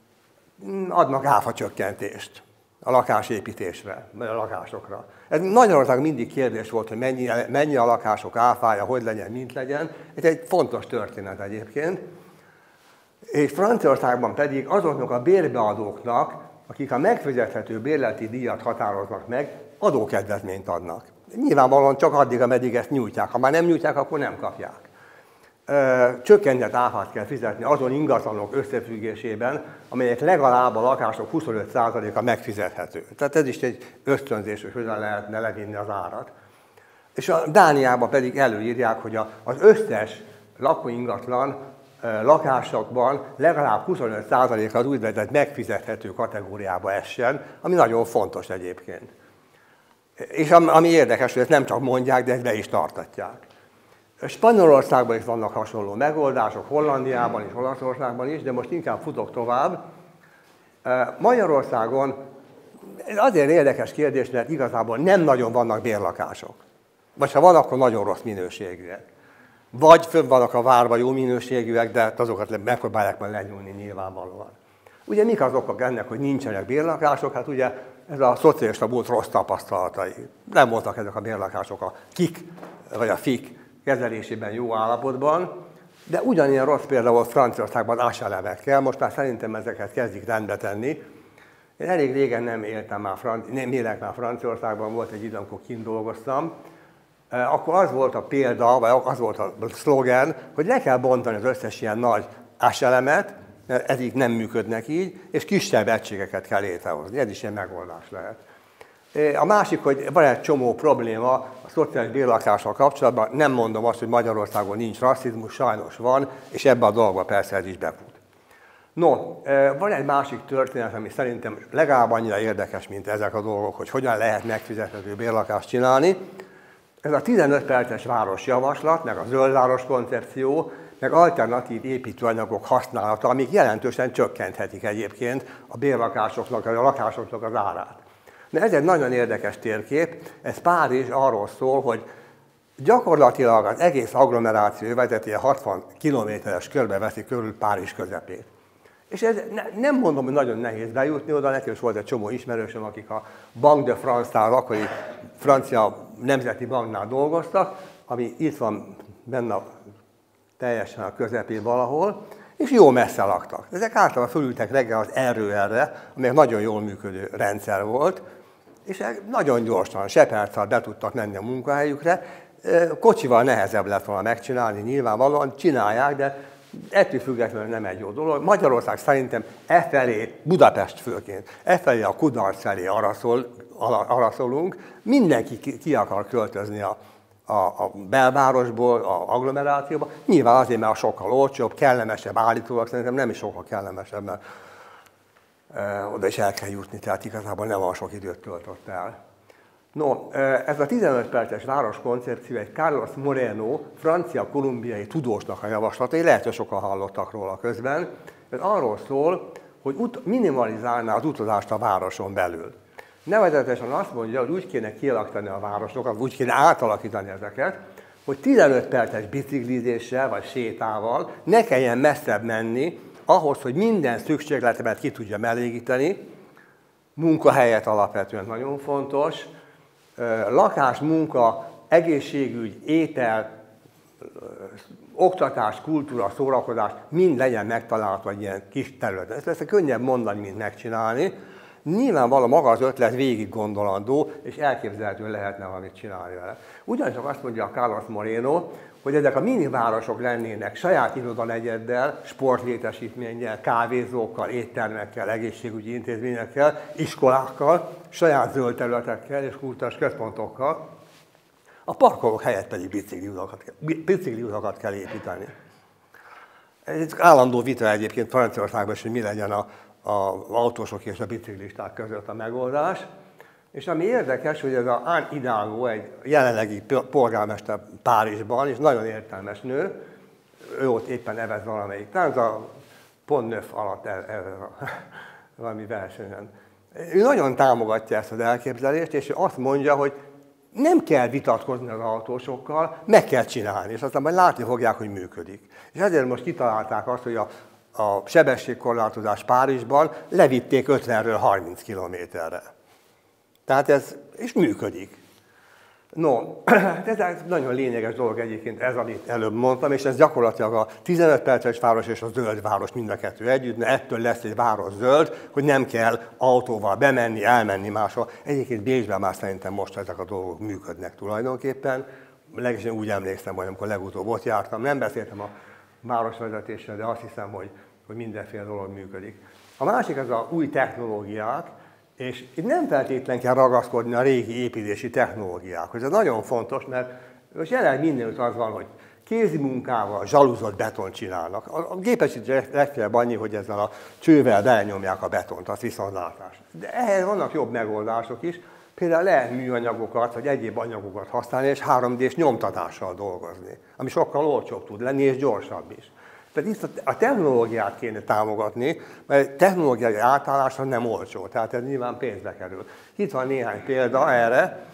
adnak áfacsökkentést a lakásépítésre, vagy a lakásokra. Ez Magyarországon mindig kérdés volt, hogy mennyi, mennyi a lakások áfája, hogy legyen, mint legyen. Ez egy fontos történet egyébként. És Franciaországban pedig azoknak a bérbeadóknak, akik a megfizethető bérleti díjat határoznak meg, adókedvezményt adnak. Nyilvánvalóan csak addig, ameddig ezt nyújtják. Ha már nem nyújtják, akkor nem kapják. Csökkentett áfát kell fizetni azon ingatlanok összefüggésében, amelyek legalább a lakások huszonöt százaléka megfizethető. Tehát ez is egy ösztönzés, hogy hogyan lehetne levinni az árat. És a Dániában pedig előírják, hogy az összes lakóingatlan lakásokban legalább huszonöt százaléka az úgynevezett megfizethető kategóriába essen, ami nagyon fontos egyébként. És ami érdekes, hogy ezt nem csak mondják, de ezt be is tartatják. Spanyolországban is vannak hasonló megoldások, Hollandiában és Olaszországban is, de most inkább futok tovább. Magyarországon ez azért érdekes kérdés, mert igazából nem nagyon vannak bérlakások. Vagy ha van, akkor nagyon rossz minőségűek. Vagy fönn vannak a várba jó minőségűek, de azokat megpróbálják majd lenyúlni nyilvánvalóan. Ugye mik az okok ennek, hogy nincsenek bérlakások? Hát ugye ez a szocialista múlt rossz tapasztalatai. Nem voltak ezek a bérlakások a kik, vagy a fik kezelésében jó állapotban, De ugyanilyen rossz példa volt Franciaországban áselemekkel, most már szerintem ezeket kezdik rendbe tenni. Én elég régen nem éltem már, nem élek már Franciaországban, volt egy idő, amikor kint dolgoztam. Akkor az volt a példa, vagy az volt a szlogen, hogy le kell bontani az összes ilyen nagy áselemet, mert ezek nem működnek így, és kisebb egységeket kell létrehozni. Ez is egy megoldás lehet. A másik, hogy van egy csomó probléma a szociális bérlakással kapcsolatban, nem mondom azt, hogy Magyarországon nincs rasszizmus, sajnos van, és ebbe a dolgba persze ez is befut. No, van egy másik történet, ami szerintem legalább annyira érdekes, mint ezek a dolgok, hogy hogyan lehet megfizethető bérlakást csinálni. Ez a tizenöt perces városjavaslat, meg a zöldváros koncepció, meg alternatív építőanyagok használata, amik jelentősen csökkenthetik egyébként a bérlakásoknak, a lakásoknak az árát. De ez egy nagyon érdekes térkép, ez Párizs arról szól, hogy gyakorlatilag az egész agglomeráció övezetén hatvan kilométeres körbe veszi körül Párizs közepét. És ez ne, nem mondom, hogy nagyon nehéz bejutni oda, nekem is volt egy csomó ismerősöm, akik a Banque de France-nál, akkori francia nemzeti banknál dolgoztak, ami itt van benne teljesen a közepén valahol, és jó messze laktak. Ezek általában fölültek reggel az erőerre, ami egy nagyon jól működő rendszer volt, és nagyon gyorsan, se perc alatt be tudtak menni a munkahelyükre. Kocsival nehezebb lett volna megcsinálni, nyilvánvalóan csinálják, de ettől függetlenül nem egy jó dolog. Magyarország szerintem e felé, Budapest főként, e felé a kudarc felé arra, szól, arra szólunk, mindenki ki, ki akar költözni a, a, a belvárosból, a agglomerációba. Nyilván azért, mert a sokkal olcsóbb, kellemesebb, állítólag szerintem nem is sokkal kellemesebb, mert e, oda is el kell jutni, tehát igazából nem olyan sok időt töltött el. No, ez a tizenöt perces városkoncepció egy Carlos Moreno, francia-kolumbiai tudósnak a javaslata, lehet, hogy sokan hallottak róla közben. Ez arról szól, hogy minimalizálná az utazást a városon belül. Nevezetesen azt mondja, hogy úgy kéne kialakítani a városokat, úgy kéne átalakítani ezeket, hogy tizenöt perces biciklizéssel vagy sétával ne kelljen messzebb menni, ahhoz, hogy minden szükségletemet ki tudja elégíteni. Munkahelyet alapvetően nagyon fontos, lakás, munka, egészségügy, étel, oktatás, kultúra, szórakozás, mind legyen megtalálható egy ilyen kis területen. Ezt lesz könnyebb mondani, mint megcsinálni. Nyilvánvalóan maga az ötlet végig gondolandó, és elképzelhetően lehetne valamit csinálni vele. Ugyancsak azt mondja a Carlos Moreno, hogy ezek a minivárosok lennének saját irodanegyeddel, sportlétesítménnyel, kávézókkal, éttermekkel, egészségügyi intézményekkel, iskolákkal, saját zöld területekkel és kultúrás központokkal. A parkolók helyett pedig bicikliutakat, bicikliutakat kell építeni. Ez egy állandó vita egyébként Franciaországban is, hogy mi legyen a, a, az autósok és a biciklisták között a megoldás. És ami érdekes, hogy ez a Anne Hidalgo, egy jelenlegi polgármester Párizsban, és nagyon értelmes nő, ő ott éppen evez valamelyik tánc, a Pont Neuf alatt evez valami versenyen. Ő nagyon támogatja ezt az elképzelést, és ő azt mondja, hogy nem kell vitatkozni az autósokkal, meg kell csinálni, és aztán majd látni fogják, hogy működik. És ezért most kitalálták azt, hogy a, a sebességkorlátozás Párizsban levitték ötvenről harminc kilométerre. Tehát ez is működik. No, ez egy nagyon lényeges dolog egyébként ez, amit előbb mondtam, és ez gyakorlatilag a tizenöt perces város és a zöld város mind a kettő együtt, mert ettől lesz egy város zöld, hogy nem kell autóval bemenni, elmenni máshol. Egyébként Bécsben már szerintem most ezek a dolgok működnek tulajdonképpen. Legalábbis úgy emlékszem, hogy amikor legutóbb ott jártam, nem beszéltem a városvezetésről, de azt hiszem, hogy, hogy mindenféle dolog működik. A másik az a új technológiák, és itt nem feltétlenül kell ragaszkodni a régi építési technológiákhoz. Ez nagyon fontos, mert most jelenleg mindenütt az van, hogy kézi munkával zsalúzott betont csinálnak. A gépesítés legfeljebb annyi, hogy ezzel a csővel belenyomják a betont, az viszontlátás. De ehhez vannak jobb megoldások is. Például lehet műanyagokat, vagy egyéb anyagokat használni, és három dés nyomtatással dolgozni, ami sokkal olcsóbb tud lenni, és gyorsabb is. Tehát itt a technológiát kéne támogatni, mert a technológiai átállásra nem olcsó, tehát ez nyilván pénzbe kerül. Itt van néhány példa erre,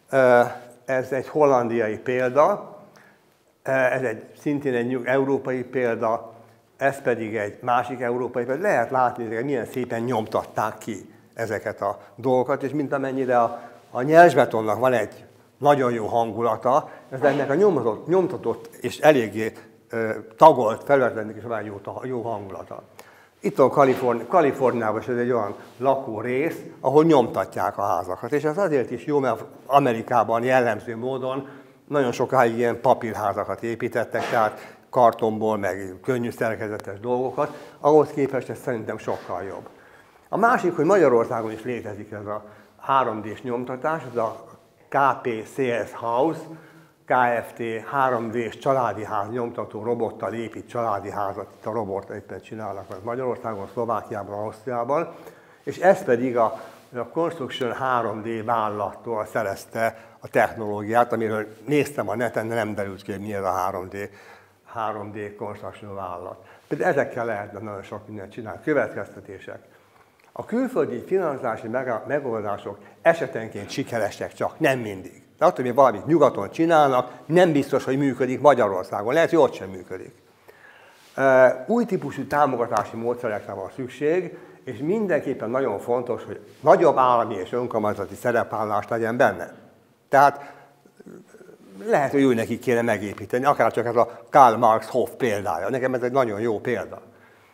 ez egy hollandiai példa, ez egy, szintén egy európai példa, ez pedig egy másik európai példa. Lehet látni, hogy milyen szépen nyomtatták ki ezeket a dolgokat, és mint amennyire a, a nyersbetonnak van egy nagyon jó hangulata, ez ennek a nyomtatott, nyomtatott és eléggé tagolt felületnek is van jó, jó hangulata. Itt van Kaliforni- Kaliforniában, és ez egy olyan lakórész, ahol nyomtatják a házakat. És ez azért is jó, mert Amerikában jellemző módon nagyon sokáig ilyen papírházakat építettek, tehát kartonból, meg könnyű szerkezetes dolgokat, ahhoz képest ez szerintem sokkal jobb. A másik, hogy Magyarországon is létezik ez a három dés nyomtatás, ez a ká pé cé es House, Kft. három dés családi ház nyomtató robottal épít családi házat, itt a robot éppen csinálnak meg Magyarországon, Szlovákiában, Ausztriában, és ez pedig a, a Construction három dé vállalattól szerezte a technológiát, amiről néztem a neten, de nem derült ki, hogy mi ez a három dé, három dé Construction vállalat. Például ezekkel lehetne nagyon sok mindent csinálni. Következtetések. A külföldi finanszírozási megoldások esetenként sikeresek, csak nem mindig. De attól, hogy valamit nyugaton csinálnak, nem biztos, hogy működik Magyarországon. Lehet, hogy ott sem működik. Új típusú támogatási módszerekre van szükség, és mindenképpen nagyon fontos, hogy nagyobb állami és önkormányzati szerepállás legyen benne. Tehát lehet, hogy ő neki kéne megépíteni, akár csak ez a Karl Marx Hof példája. Nekem ez egy nagyon jó példa.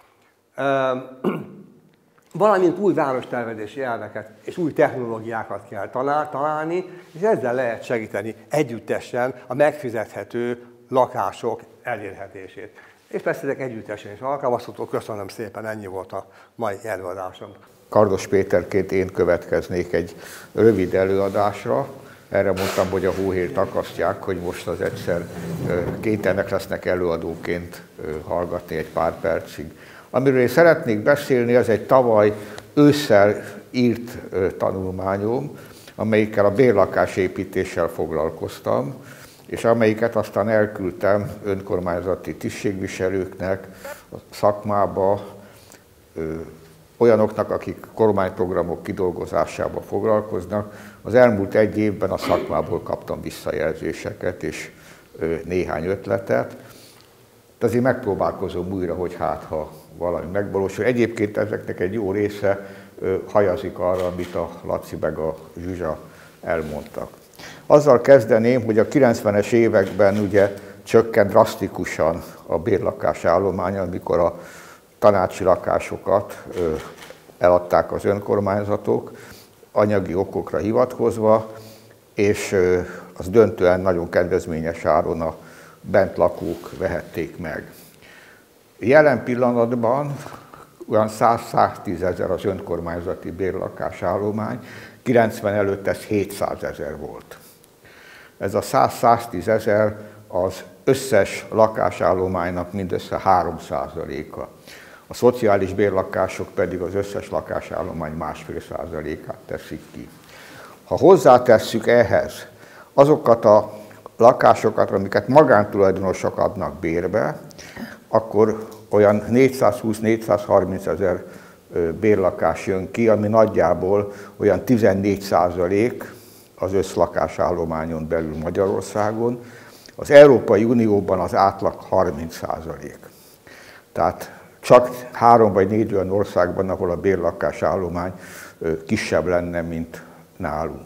Valamint új várostervezési elveket és új technológiákat kell találni, és ezzel lehet segíteni együttesen a megfizethető lakások elérhetését. És persze ezek együttesen is alkalmazhatók. Köszönöm szépen, ennyi volt a mai előadásom. Kardos Péterként én következnék egy rövid előadásra. Erre mondtam, hogy a hóhért akasztják, hogy most az egyszer kénytelenek lesznek előadóként hallgatni egy pár percig. Amiről én szeretnék beszélni, az egy tavaly ősszel írt tanulmányom, amelyikkel a bérlakásépítéssel foglalkoztam, és amelyiket aztán elküldtem önkormányzati tisztségviselőknek, a szakmába, olyanoknak, akik kormányprogramok kidolgozásával foglalkoznak. Az elmúlt egy évben a szakmából kaptam visszajelzéseket és néhány ötletet. De azért megpróbálkozom újra, hogy hát ha valami megvalósul. Egyébként ezeknek egy jó része hajazik arra, amit a Laci meg a Zsuzsa elmondtak. Azzal kezdeném, hogy a kilencvenes években ugye csökkent drasztikusan a bérlakás állomány, amikor a tanácsi lakásokat eladták az önkormányzatok, anyagi okokra hivatkozva, és az döntően nagyon kedvezményes áron a bent lakók vehették meg. Jelen pillanatban olyan száz-száztíz ezer az önkormányzati bérlakásállomány, kilencven előtt ez hétszázezer volt. Ez a száz-száztíz ezer az összes lakásállománynak mindössze három százaléka. A szociális bérlakások pedig az összes lakásállomány másfél százalékát teszik ki. Ha hozzátesszük ehhez azokat a lakásokat, amiket magántulajdonosok adnak bérbe, akkor olyan négyszázhúsz-négyszázharminc ezer bérlakás jön ki, ami nagyjából olyan tizennégy százalék az összlakásállományon belül Magyarországon. Az Európai Unióban az átlag harminc százalék. Tehát csak három vagy négy olyan országban, ahol a bérlakásállomány kisebb lenne, mint nálunk.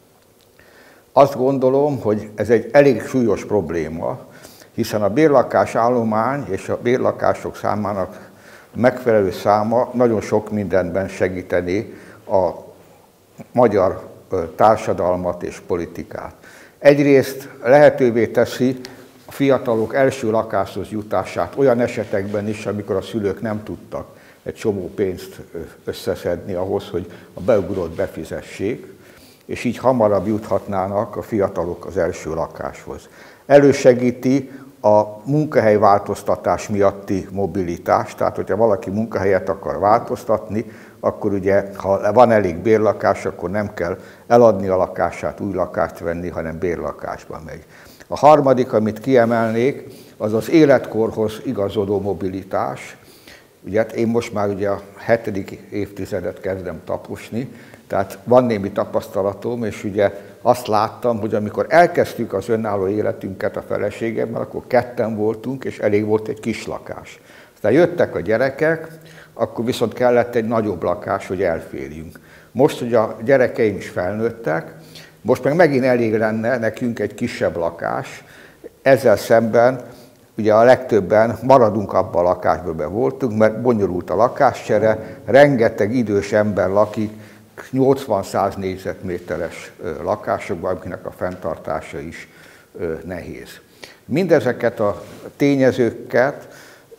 Azt gondolom, hogy ez egy elég súlyos probléma, hiszen a bérlakásállomány és a bérlakások számának megfelelő száma nagyon sok mindenben segíteni a magyar társadalmat és politikát. Egyrészt lehetővé teszi a fiatalok első lakáshoz jutását olyan esetekben is, amikor a szülők nem tudtak egy csomó pénzt összeszedni ahhoz, hogy a beugrót befizessék, és így hamarabb juthatnának a fiatalok az első lakáshoz. Elősegíti a munkahelyváltoztatás miatti mobilitást, tehát hogyha valaki munkahelyet akar változtatni, akkor ugye, ha van elég bérlakás, akkor nem kell eladni a lakását, új lakást venni, hanem bérlakásba megy. A harmadik, amit kiemelnék, az az életkorhoz igazodó mobilitás. Ugye én most már ugye a hetedik évtizedet kezdem taposni, tehát van némi tapasztalatom, és ugye azt láttam, hogy amikor elkezdtük az önálló életünket a feleségemmel, akkor ketten voltunk, és elég volt egy kis lakás. Aztán jöttek a gyerekek, akkor viszont kellett egy nagyobb lakás, hogy elférjünk. Most, hogy a gyerekeim is felnőttek, most meg megint elég lenne nekünk egy kisebb lakás, ezzel szemben ugye a legtöbben maradunk abban a lakásban, be voltunk, mert bonyolult a lakáscsere, rengeteg idős ember lakik nyolcvan-száz négyzetméteres lakásokban, aminek a fenntartása is nehéz. Mindezeket a tényezőket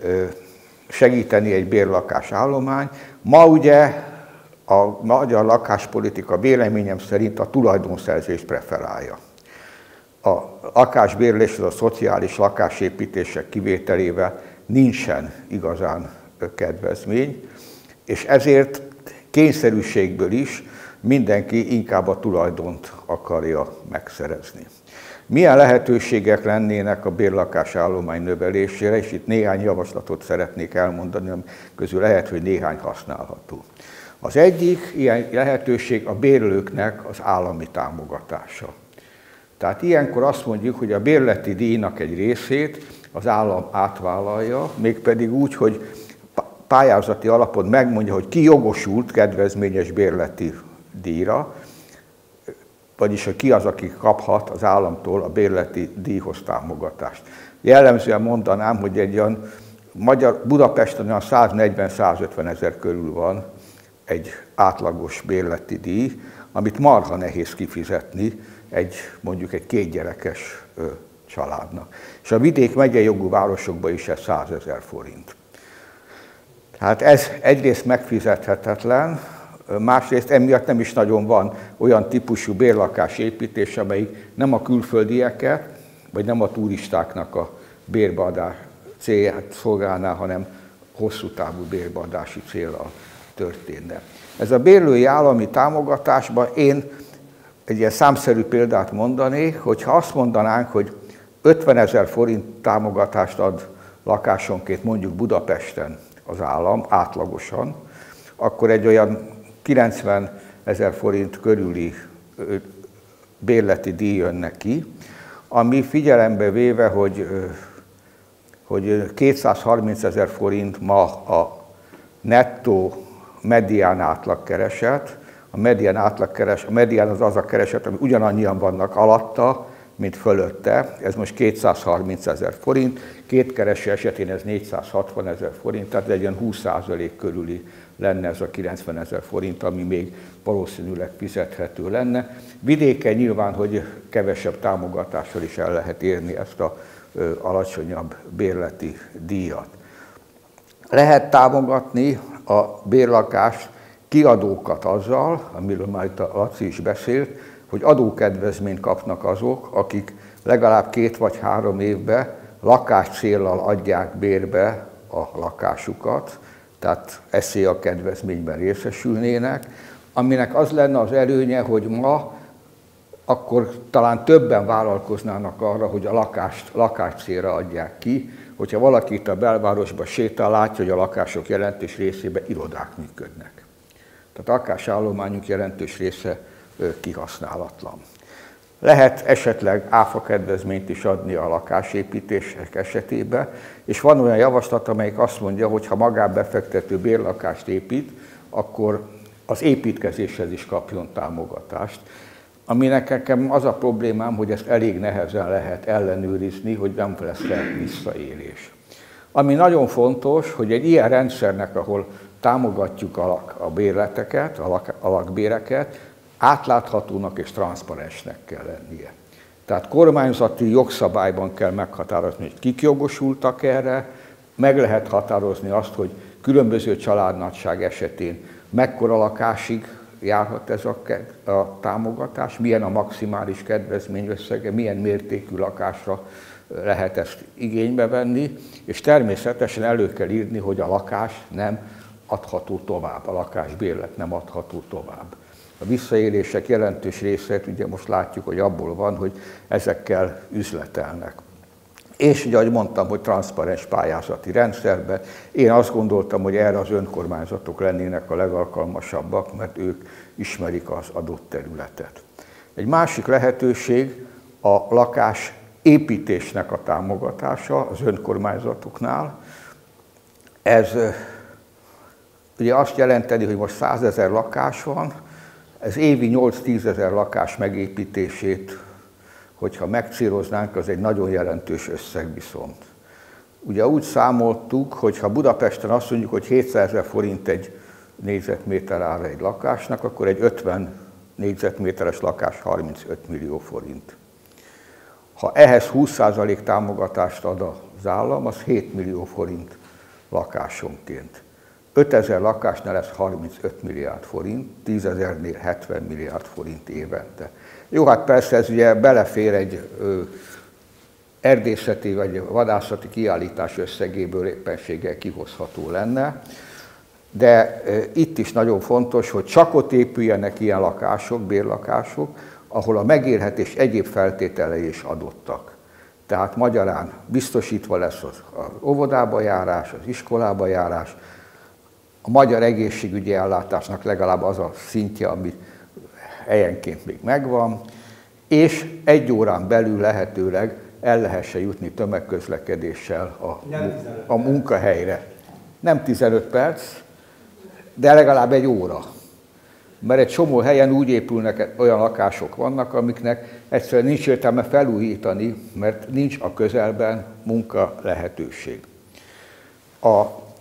segíteni egy bérlakás állomány. Ma ugye a magyar lakáspolitika véleményem szerint a tulajdonszerzést preferálja. A lakásbérlés, a szociális lakásépítések kivételével nincsen igazán kedvezmény, és ezért kényszerűségből is mindenki inkább a tulajdont akarja megszerezni. Milyen lehetőségek lennének a bérlakás állomány növelésére, és itt néhány javaslatot szeretnék elmondani, közül lehet, hogy néhány használható. Az egyik ilyen lehetőség a bérlőknek az állami támogatása. Tehát ilyenkor azt mondjuk, hogy a bérleti díjnak egy részét az állam átvállalja, mégpedig úgy, hogy pályázati alapon megmondja, hogy ki jogosult kedvezményes bérleti díjra, vagyis hogy ki az, aki kaphat az államtól a bérleti díjhoz támogatást. Jellemzően mondanám, hogy egy olyan Magyar, Budapesten olyan száznegyven-százötven ezer körül van egy átlagos bérleti díj, amit marha nehéz kifizetni egy mondjuk egy kétgyerekes családnak. És a vidék megyei jogú városokban is ez százezer forint. Hát ez egyrészt megfizethetetlen, másrészt emiatt nem is nagyon van olyan típusú bérlakás építés, amelyik nem a külföldieket, vagy nem a turistáknak a bérbeadás célját szolgálná, hanem hosszú távú bérbeadási céllal történne. Ez a bérlői állami támogatásban én egy ilyen számszerű példát mondanék, hogyha azt mondanánk, hogy ötvenezer forint támogatást ad lakásonként mondjuk Budapesten az állam átlagosan, akkor egy olyan kilencvenezer forint körüli bérleti díj jön neki, ami figyelembe véve, hogy, hogy kétszázharmincezer forint ma a nettó medián átlagkereset. A medián átlagkeres, a medián az az a kereset, ami ugyanannyian vannak alatta, mint fölötte. Ez most kétszázharmincezer forint, két kereső esetén ez négyszázhatvanezer forint, tehát egy ilyen húsz százalék körüli lenne ez a kilencvenezer forint, ami még valószínűleg fizethető lenne. Vidéken nyilván, hogy kevesebb támogatással is el lehet érni ezt a ö, alacsonyabb bérleti díjat. Lehet támogatni a bérlakás kiadókat azzal, amiről már itt a Laci is beszélt, hogy adókedvezményt kapnak azok, akik legalább két vagy három évben lakáscéllal adják bérbe a lakásukat, tehát es zé á kedvezményben részesülnének, aminek az lenne az előnye, hogy ma akkor talán többen vállalkoznának arra, hogy a lakást lakáscélra adják ki, hogyha valaki itt a belvárosba sétál, látja, hogy a lakások jelentős részében irodák működnek. Tehát a lakásállományunk jelentős része kihasználatlan. Lehet esetleg áfa kedvezményt is adni a lakásépítések esetében, és van olyan javaslat, amelyik azt mondja, hogy ha magánbefektető bérlakást épít, akkor az építkezéshez is kapjon támogatást. Aminek nekem az a problémám, hogy ezt elég nehezen lehet ellenőrizni, hogy nem lesz-e visszaélés. Ami nagyon fontos, hogy egy ilyen rendszernek, ahol támogatjuk a, lak, a bérleteket, a, lak, a lakbéreket, átláthatónak és transzparensnek kell lennie. Tehát kormányzati jogszabályban kell meghatározni, hogy kik jogosultak erre, meg lehet határozni azt, hogy különböző családnagyság esetén mekkora lakásig járhat ez a, a támogatás, milyen a maximális kedvezményösszege, milyen mértékű lakásra lehet ezt igénybe venni, és természetesen elő kell írni, hogy a lakás nem adható tovább, a lakásbérlet nem adható tovább. A visszaélések jelentős részét ugye most látjuk, hogy abból van, hogy ezekkel üzletelnek. És ugye, ahogy mondtam, hogy transzparens pályázati rendszerben, én azt gondoltam, hogy erre az önkormányzatok lennének a legalkalmasabbak, mert ők ismerik az adott területet. Egy másik lehetőség a lakás építésnek a támogatása az önkormányzatoknál. Ez ugye azt jelenteni, hogy most százezer lakás van, ez évi nyolc-tízezer lakás megépítését, hogyha megcéloznánk, az egy nagyon jelentős összeg viszont. Ugye úgy számoltuk, hogy ha Budapesten azt mondjuk, hogy hétszázezer forint egy négyzetméter ára egy lakásnak, akkor egy ötven négyzetméteres lakás harmincöt millió forint. Ha ehhez húsz százalék támogatást ad az állam, az hét millió forint lakásonként. ötezer lakásnál lesz harmincöt milliárd forint, tízezernél hetven milliárd forint évente. Jó, hát persze ez ugye belefér egy ö, erdészeti vagy vadászati kiállítás összegéből éppenséggel kihozható lenne, de ö, itt is nagyon fontos, hogy csak ott épüljenek ilyen lakások, bérlakások, ahol a megélhetés egyéb feltételei is adottak. Tehát magyarán biztosítva lesz az, az óvodába járás, az iskolába járás, a magyar egészségügyi ellátásnak legalább az a szintje, ami helyenként még megvan, és egy órán belül lehetőleg el lehessen jutni tömegközlekedéssel a, a munkahelyre. Nem tizenöt perc, de legalább egy óra. Mert egy csomó helyen úgy épülnek, olyan lakások vannak, amiknek egyszerűen nincs értelme felújítani, mert nincs a közelben munka lehetőség. A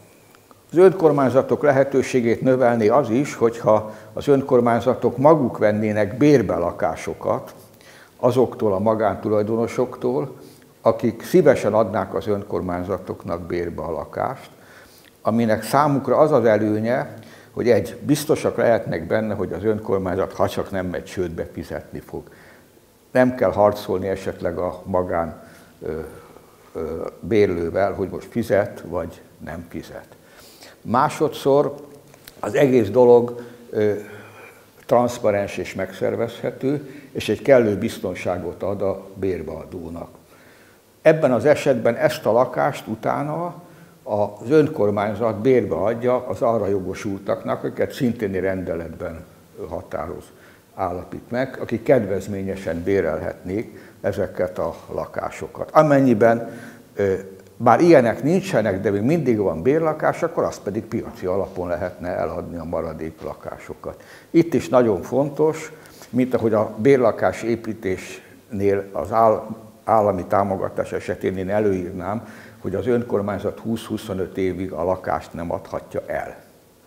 Az önkormányzatok lehetőségét növelni az is, hogyha az önkormányzatok maguk vennének bérbe lakásokat azoktól a magántulajdonosoktól, akik szívesen adnák az önkormányzatoknak bérbe a lakást, aminek számukra az az előnye, hogy egy, biztosak lehetnek benne, hogy az önkormányzat, ha csak nem megy csődbe, fizetni fog. Nem kell harcolni esetleg a magán ö, ö, bérlővel, hogy most fizet, vagy nem fizet. Másodszor az egész dolog ö, transzparens és megszervezhető, és egy kellő biztonságot ad a bérbeadónak. Ebben az esetben ezt a lakást utána az önkormányzat bérbeadja az arra jogosultaknak, akiket szintén rendeletben határoz, állapít meg, akik kedvezményesen bérelhetnék ezeket a lakásokat. Amennyiben ö, bár ilyenek nincsenek, de még mindig van bérlakás, akkor azt pedig piaci alapon lehetne eladni a maradék lakásokat. Itt is nagyon fontos, mint ahogy a bérlakás építésnél az állami támogatás esetén én előírnám, hogy az önkormányzat húsz-huszonöt évig a lakást nem adhatja el.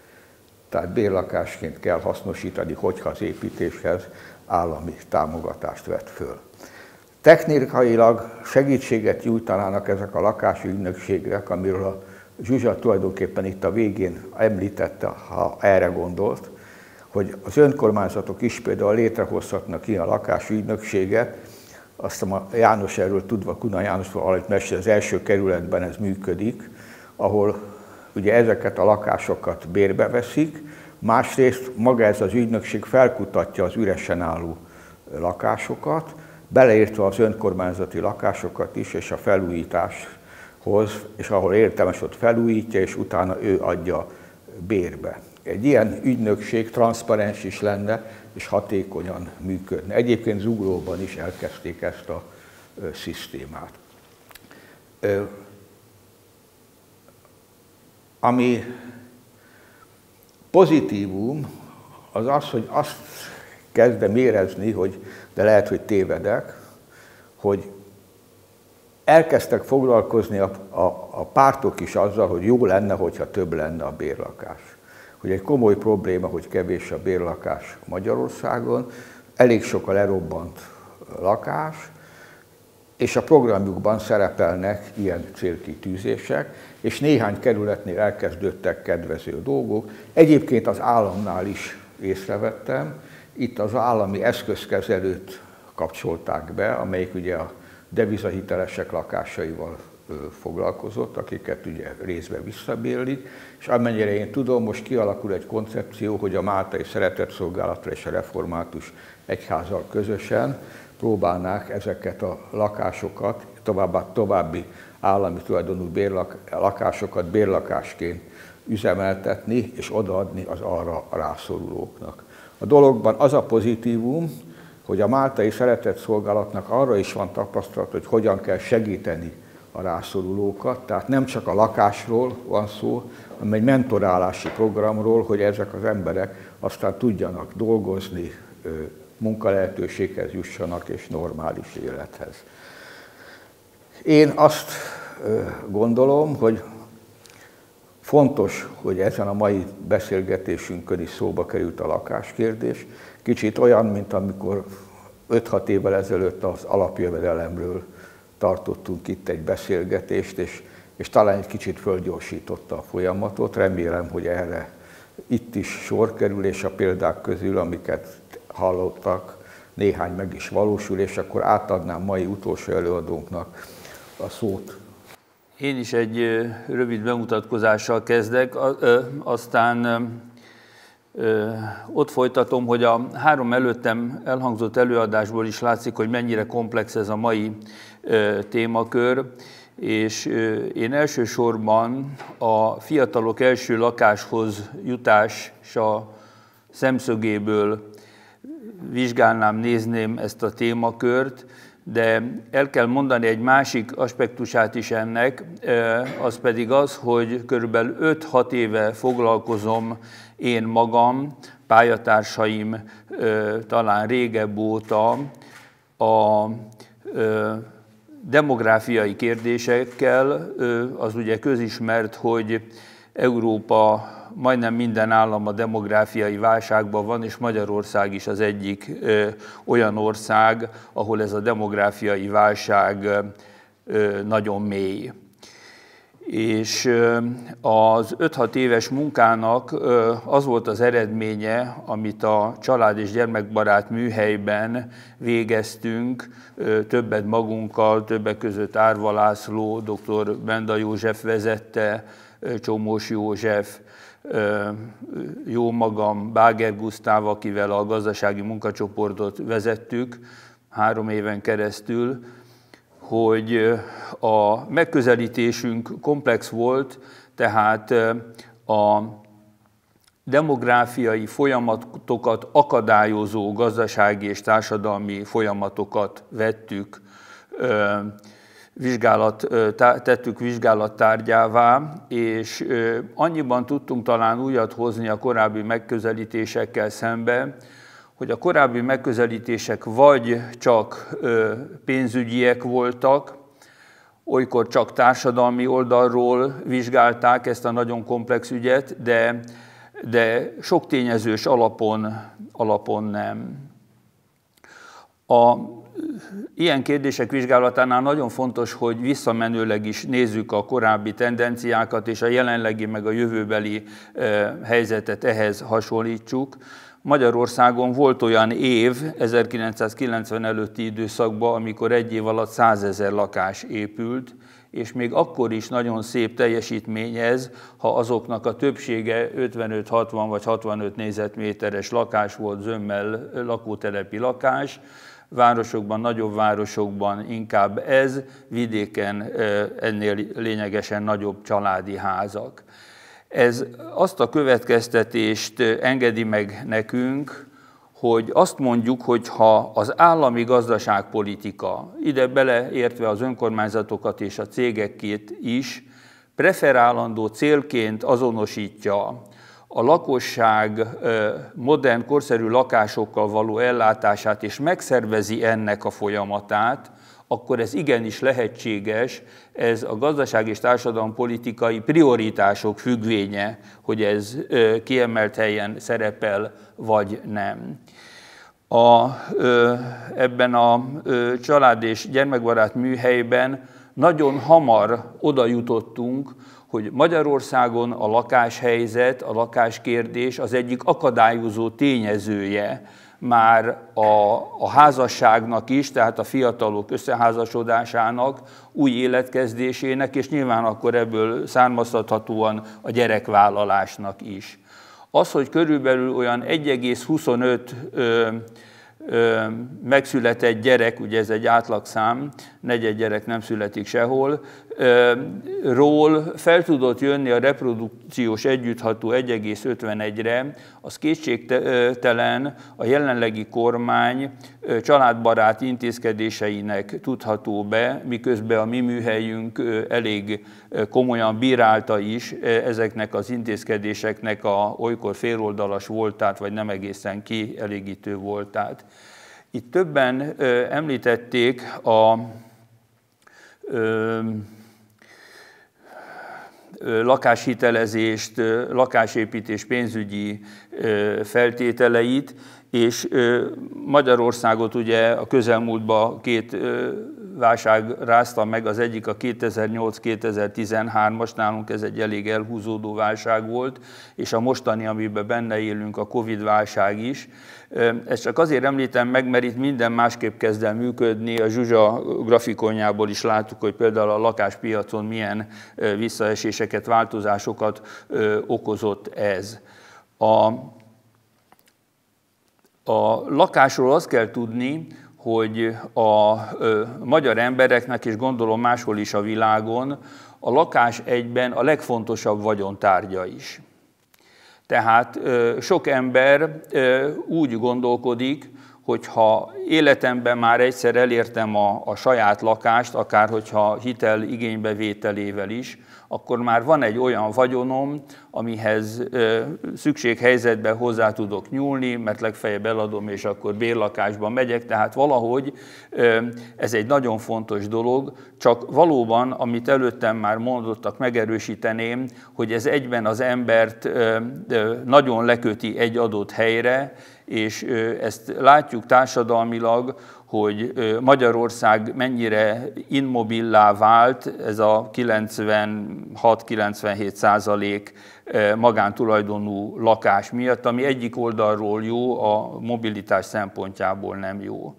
Tehát bérlakásként kell hasznosítani, hogyha az építéshez állami támogatást vett föl. Technikailag segítséget nyújtanának ezek a lakási ügynökségek, amiről a Zsuzsa tulajdonképpen itt a végén említette, ha erre gondolt, hogy az önkormányzatok is például létrehozhatnak ilyen lakási ügynökséget. Aztán a János erről tudva, Kuna János valahogy mesél, az első kerületben ez működik, ahol ugye ezeket a lakásokat bérbe veszik, másrészt maga ez az ügynökség felkutatja az üresen álló lakásokat, beleértve az önkormányzati lakásokat is, és a felújításhoz, és ahol értelmes, ott felújítja, és utána ő adja bérbe. Egy ilyen ügynökség transzparens is lenne, és hatékonyan működne. Egyébként Zuglóban is elkezdték ezt a ö, szisztémát. Ö, ami pozitívum, az az, hogy azt kezdem érezni, hogy, de lehet, hogy tévedek, hogy elkezdtek foglalkozni a, a, a pártok is azzal, hogy jó lenne, hogyha több lenne a bérlakás. Hogy egy komoly probléma, hogy kevés a bérlakás Magyarországon, elég sok a lerobbant lakás, és a programjukban szerepelnek ilyen célkitűzések, és néhány kerületnél elkezdődtek kedvező dolgok. Egyébként az államnál is észrevettem, itt az állami eszközkezelőt kapcsolták be, amelyik ugye a devizahitelesek lakásaival foglalkozott, akiket ugye részben visszabérlik, és amennyire én tudom, most kialakul egy koncepció, hogy a Máltai Szeretetszolgálatra és a Református Egyházzal közösen próbálnák ezeket a lakásokat, továbbá további állami tulajdonú bérlak, lakásokat bérlakásként üzemeltetni és odaadni az arra rászorulóknak. A dologban az a pozitívum, hogy a Máltai Szeretetszolgálatnak arra is van tapasztalat, hogy hogyan kell segíteni a rászorulókat, tehát nem csak a lakásról van szó, hanem egy mentorálási programról, hogy ezek az emberek aztán tudjanak dolgozni, munkalehetőséghez jussanak és normális élethez. Én azt gondolom, hogy fontos, hogy ezen a mai beszélgetésünkön is szóba került a lakáskérdés. Kicsit olyan, mint amikor öt-hat évvel ezelőtt az alapjövedelemről tartottunk itt egy beszélgetést, és, és talán egy kicsit fölgyorsította a folyamatot. Remélem, hogy erre itt is sor kerül, és a példák közül, amiket hallottak, néhány meg is valósul, és akkor átadnám mai utolsó előadónknak a szót. Én is egy rövid bemutatkozással kezdek, aztán ott folytatom, hogy a három előttem elhangzott előadásból is látszik, hogy mennyire komplex ez a mai témakör, és én elsősorban a fiatalok első lakáshoz jutása szemszögéből vizsgálnám, nézném ezt a témakört, de el kell mondani egy másik aspektusát is ennek, az pedig az, hogy körülbelül öt-hat éve foglalkozom én magam, pályatársaim talán régebb óta a demográfiai kérdésekkel. Az ugye közismert, hogy Európa majdnem minden állam a demográfiai válságban van, és Magyarország is az egyik ö, olyan ország, ahol ez a demográfiai válság ö, nagyon mély. És ö, az öt-hat éves munkának ö, az volt az eredménye, amit a Család és Gyermekbarát műhelyben végeztünk, ö, többet magunkkal, többek között Árva László, dr. Benda József vezette, Csomós József, jó magam, Báger Gusztáv, akivel a gazdasági munkacsoportot vezettük három éven keresztül, hogy a megközelítésünk komplex volt, tehát a demográfiai folyamatokat akadályozó gazdasági és társadalmi folyamatokat vettük, Vizsgálat, tettük vizsgálattárgyává, és annyiban tudtunk talán újat hozni a korábbi megközelítésekkel szembe, hogy a korábbi megközelítések vagy csak pénzügyiek voltak, olykor csak társadalmi oldalról vizsgálták ezt a nagyon komplex ügyet, de, de sok tényezős alapon, alapon nem. A Ilyen kérdések vizsgálatánál nagyon fontos, hogy visszamenőleg is nézzük a korábbi tendenciákat, és a jelenlegi meg a jövőbeli helyzetet ehhez hasonlítsuk. Magyarországon volt olyan év, ezerkilencszázkilencven előtti időszakban, amikor egy év alatt százezer lakás épült, és még akkor is nagyon szép teljesítmény ez, ha azoknak a többsége ötvenöt-hatvan vagy hatvanöt négyzetméteres lakás volt, zömmel lakótelepi lakás, városokban, nagyobb városokban inkább ez, vidéken ennél lényegesen nagyobb családi házak. Ez azt a következtetést engedi meg nekünk, hogy azt mondjuk, hogy ha az állami gazdaságpolitika, ide beleértve az önkormányzatokat és a cégekét is, preferálandó célként azonosítja a lakosság modern, korszerű lakásokkal való ellátását, és megszervezi ennek a folyamatát, akkor ez igenis lehetséges, ez a gazdaság és társadalompolitikai prioritások függvénye, hogy ez kiemelt helyen szerepel, vagy nem. A, ebben a Család és Gyermekbarát műhelyben nagyon hamar oda jutottunk, hogy Magyarországon a lakáshelyzet, a lakáskérdés az egyik akadályozó tényezője már a, a házasságnak is, tehát a fiatalok összeházasodásának, új életkezdésének, és nyilván akkor ebből származtathatóan a gyerekvállalásnak is. Az, hogy körülbelül olyan egy egész huszonöt ö, ö, megszületett gyerek, ugye ez egy átlagszám, negyed gyerek nem születik sehol, ö, ról fel tudott jönni a reprodukciós együttható egy egész ötvenegyre, az kétségtelen a jelenlegi kormány családbarát intézkedéseinek tudható be, miközben a mi műhelyünk elég komolyan bírálta is ezeknek az intézkedéseknek a olykor féloldalas voltát, vagy nem egészen kielégítő voltát. Itt többen említették a lakáshitelezést, lakásépítés pénzügyi feltételeit, és Magyarországot ugye a közelmúltban két válság rázta meg, az egyik a kétezer-nyolc kétezer-tizenhármas, nálunk ez egy elég elhúzódó válság volt, és a mostani, amiben benne élünk, a Covid válság is. Ezt csak azért említem meg, mert itt minden másképp kezd el működni. A Zsuzsa grafikonjából is láttuk, hogy például a lakáspiacon milyen visszaeséseket, változásokat okozott ez. A, a lakásról azt kell tudni, hogy a magyar embereknek, és gondolom máshol is a világon, a lakás egyben a legfontosabb vagyontárgya is. Tehát sok ember úgy gondolkodik, hogy ha életemben már egyszer elértem a, a saját lakást, akár hogyha hitel igénybevételével is, akkor már van egy olyan vagyonom, amihez ö, szükséghelyzetben hozzá tudok nyúlni, mert legfeljebb eladom, és akkor bérlakásba megyek. Tehát valahogy ö, ez egy nagyon fontos dolog, csak valóban, amit előttem már mondottak, megerősíteném, hogy ez egyben az embert ö, ö, nagyon leköti egy adott helyre, és ö, ezt látjuk társadalmilag, hogy Magyarország mennyire immobillá vált, ez a kilencvenhat-kilencvenhét százalék magántulajdonú lakás miatt, ami egyik oldalról jó, a mobilitás szempontjából nem jó.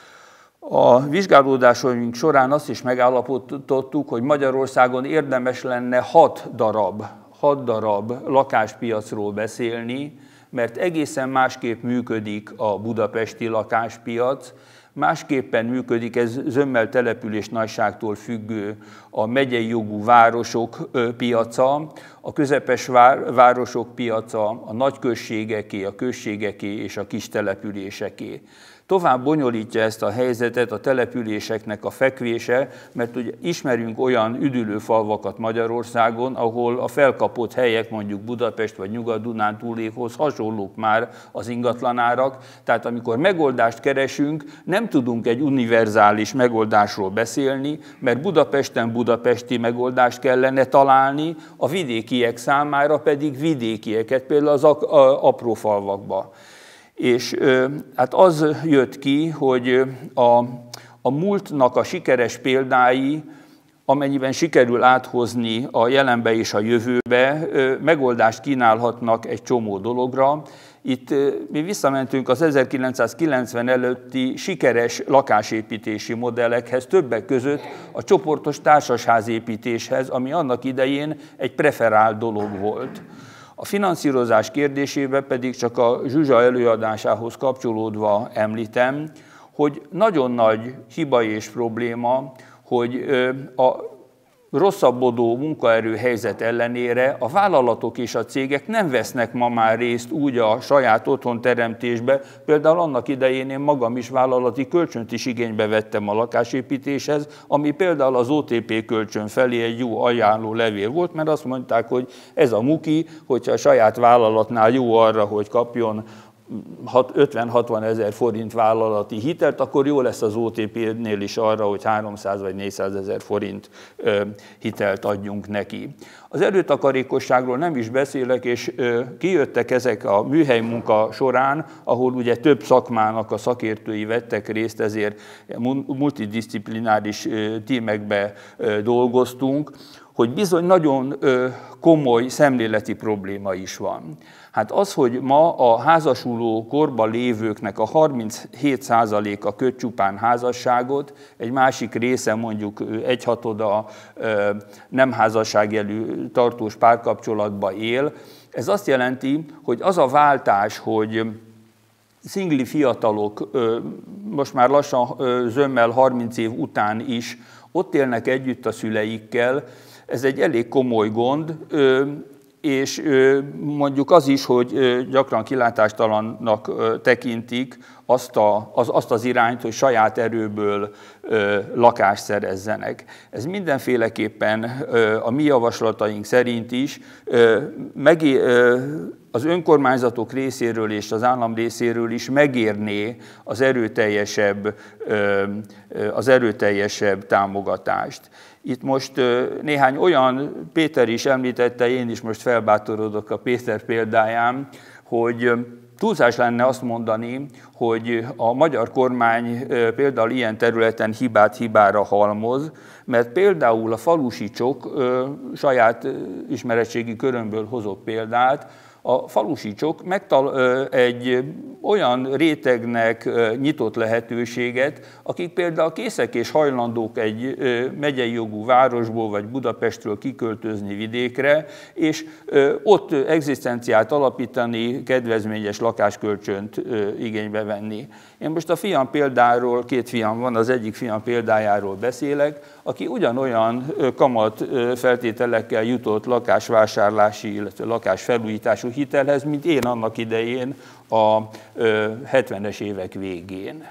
A vizsgálódásunk során azt is megállapítottuk, hogy Magyarországon érdemes lenne hat darab, hat darab lakáspiacról beszélni, mert egészen másképp működik a budapesti lakáspiac, másképpen működik, ez zömmel település nagyságtól függő, a megyei jogú városok piaca, a közepes városok piaca, a nagyközségeké, a községeké és a kis településeké. Tovább bonyolítja ezt a helyzetet a településeknek a fekvése, mert ugye ismerünk olyan üdülőfalvakat Magyarországon, ahol a felkapott helyek, mondjuk Budapest vagy Nyugat-Dunántúléhoz hasonlók már az ingatlanárak. Tehát amikor megoldást keresünk, nem tudunk egy univerzális megoldásról beszélni, mert Budapesten budapesti megoldást kellene találni, a vidékiek számára pedig vidékieket, például az apró falvakba. És hát az jött ki, hogy a, a múltnak a sikeres példái, amennyiben sikerül áthozni a jelenbe és a jövőbe, megoldást kínálhatnak egy csomó dologra. Itt mi visszamentünk az ezerkilencszázkilencven előtti sikeres lakásépítési modellekhez, többek között a csoportos társasházépítéshez, ami annak idején egy preferált dolog volt. A finanszírozás kérdésében pedig csak a Zsuzsa előadásához kapcsolódva említem, hogy nagyon nagy hiba és probléma, hogy a rosszabbodó munkaerő helyzet ellenére a vállalatok és a cégek nem vesznek ma már részt úgy a saját otthonteremtésbe. Például annak idején én magam is vállalati kölcsönt is igénybe vettem a lakásépítéshez, ami például az o té pé kölcsön felé egy jó ajánló levél volt, mert azt mondták, hogy ez a muki, hogyha a saját vállalatnál jó arra, hogy kapjon ötven-hatvan ezer forint vállalati hitelt, akkor jó lesz az o té pé-nél is arra, hogy háromszáz vagy négyszáz ezer forint hitelt adjunk neki. Az erőtakarékosságról nem is beszélek, és kijöttek ezek a műhely munka során, ahol ugye több szakmának a szakértői vettek részt, ezért multidisziplináris tímekbe dolgoztunk, hogy bizony nagyon komoly szemléleti probléma is van. Hát az, hogy ma a házasuló korban lévőknek a harminchét százaléka köt csupán házasságot, egy másik része mondjuk egyhatoda nem házasságjelű tartós párkapcsolatban él, ez azt jelenti, hogy az a váltás, hogy szingli fiatalok most már lassan zömmel harminc év után is ott élnek együtt a szüleikkel, ez egy elég komoly gond, és mondjuk az is, hogy gyakran kilátástalannak tekintik azt, a, az, azt az irányt, hogy saját erőből ö, lakást szerezzenek. Ez mindenféleképpen ö, a mi javaslataink szerint is ö, megé, ö, az önkormányzatok részéről és az állam részéről is megérné az erőteljesebb, ö, az erőteljesebb támogatást. Itt most néhány olyan, Péter is említette, én is most felbátorodok a Péter példáján, hogy túlzás lenne azt mondani, hogy a magyar kormány például ilyen területen hibát hibára halmoz, mert például a falusi csok, saját ismeretségi körömből hozok példát, a falusi csok megtal- egy olyan rétegnek nyitott lehetőséget, akik például készek és hajlandók egy megyei jogú városból vagy Budapestről kiköltözni vidékre, és ott egzisztenciát alapítani, kedvezményes lakáskölcsönt igénybe venni. Én most a fiam példáról, két fiam van, az egyik fiam példájáról beszélek, aki ugyanolyan kamat feltételekkel jutott lakásvásárlási, illetve lakásfelújítású hitelhez, mint én annak idején a hetvenes évek végén.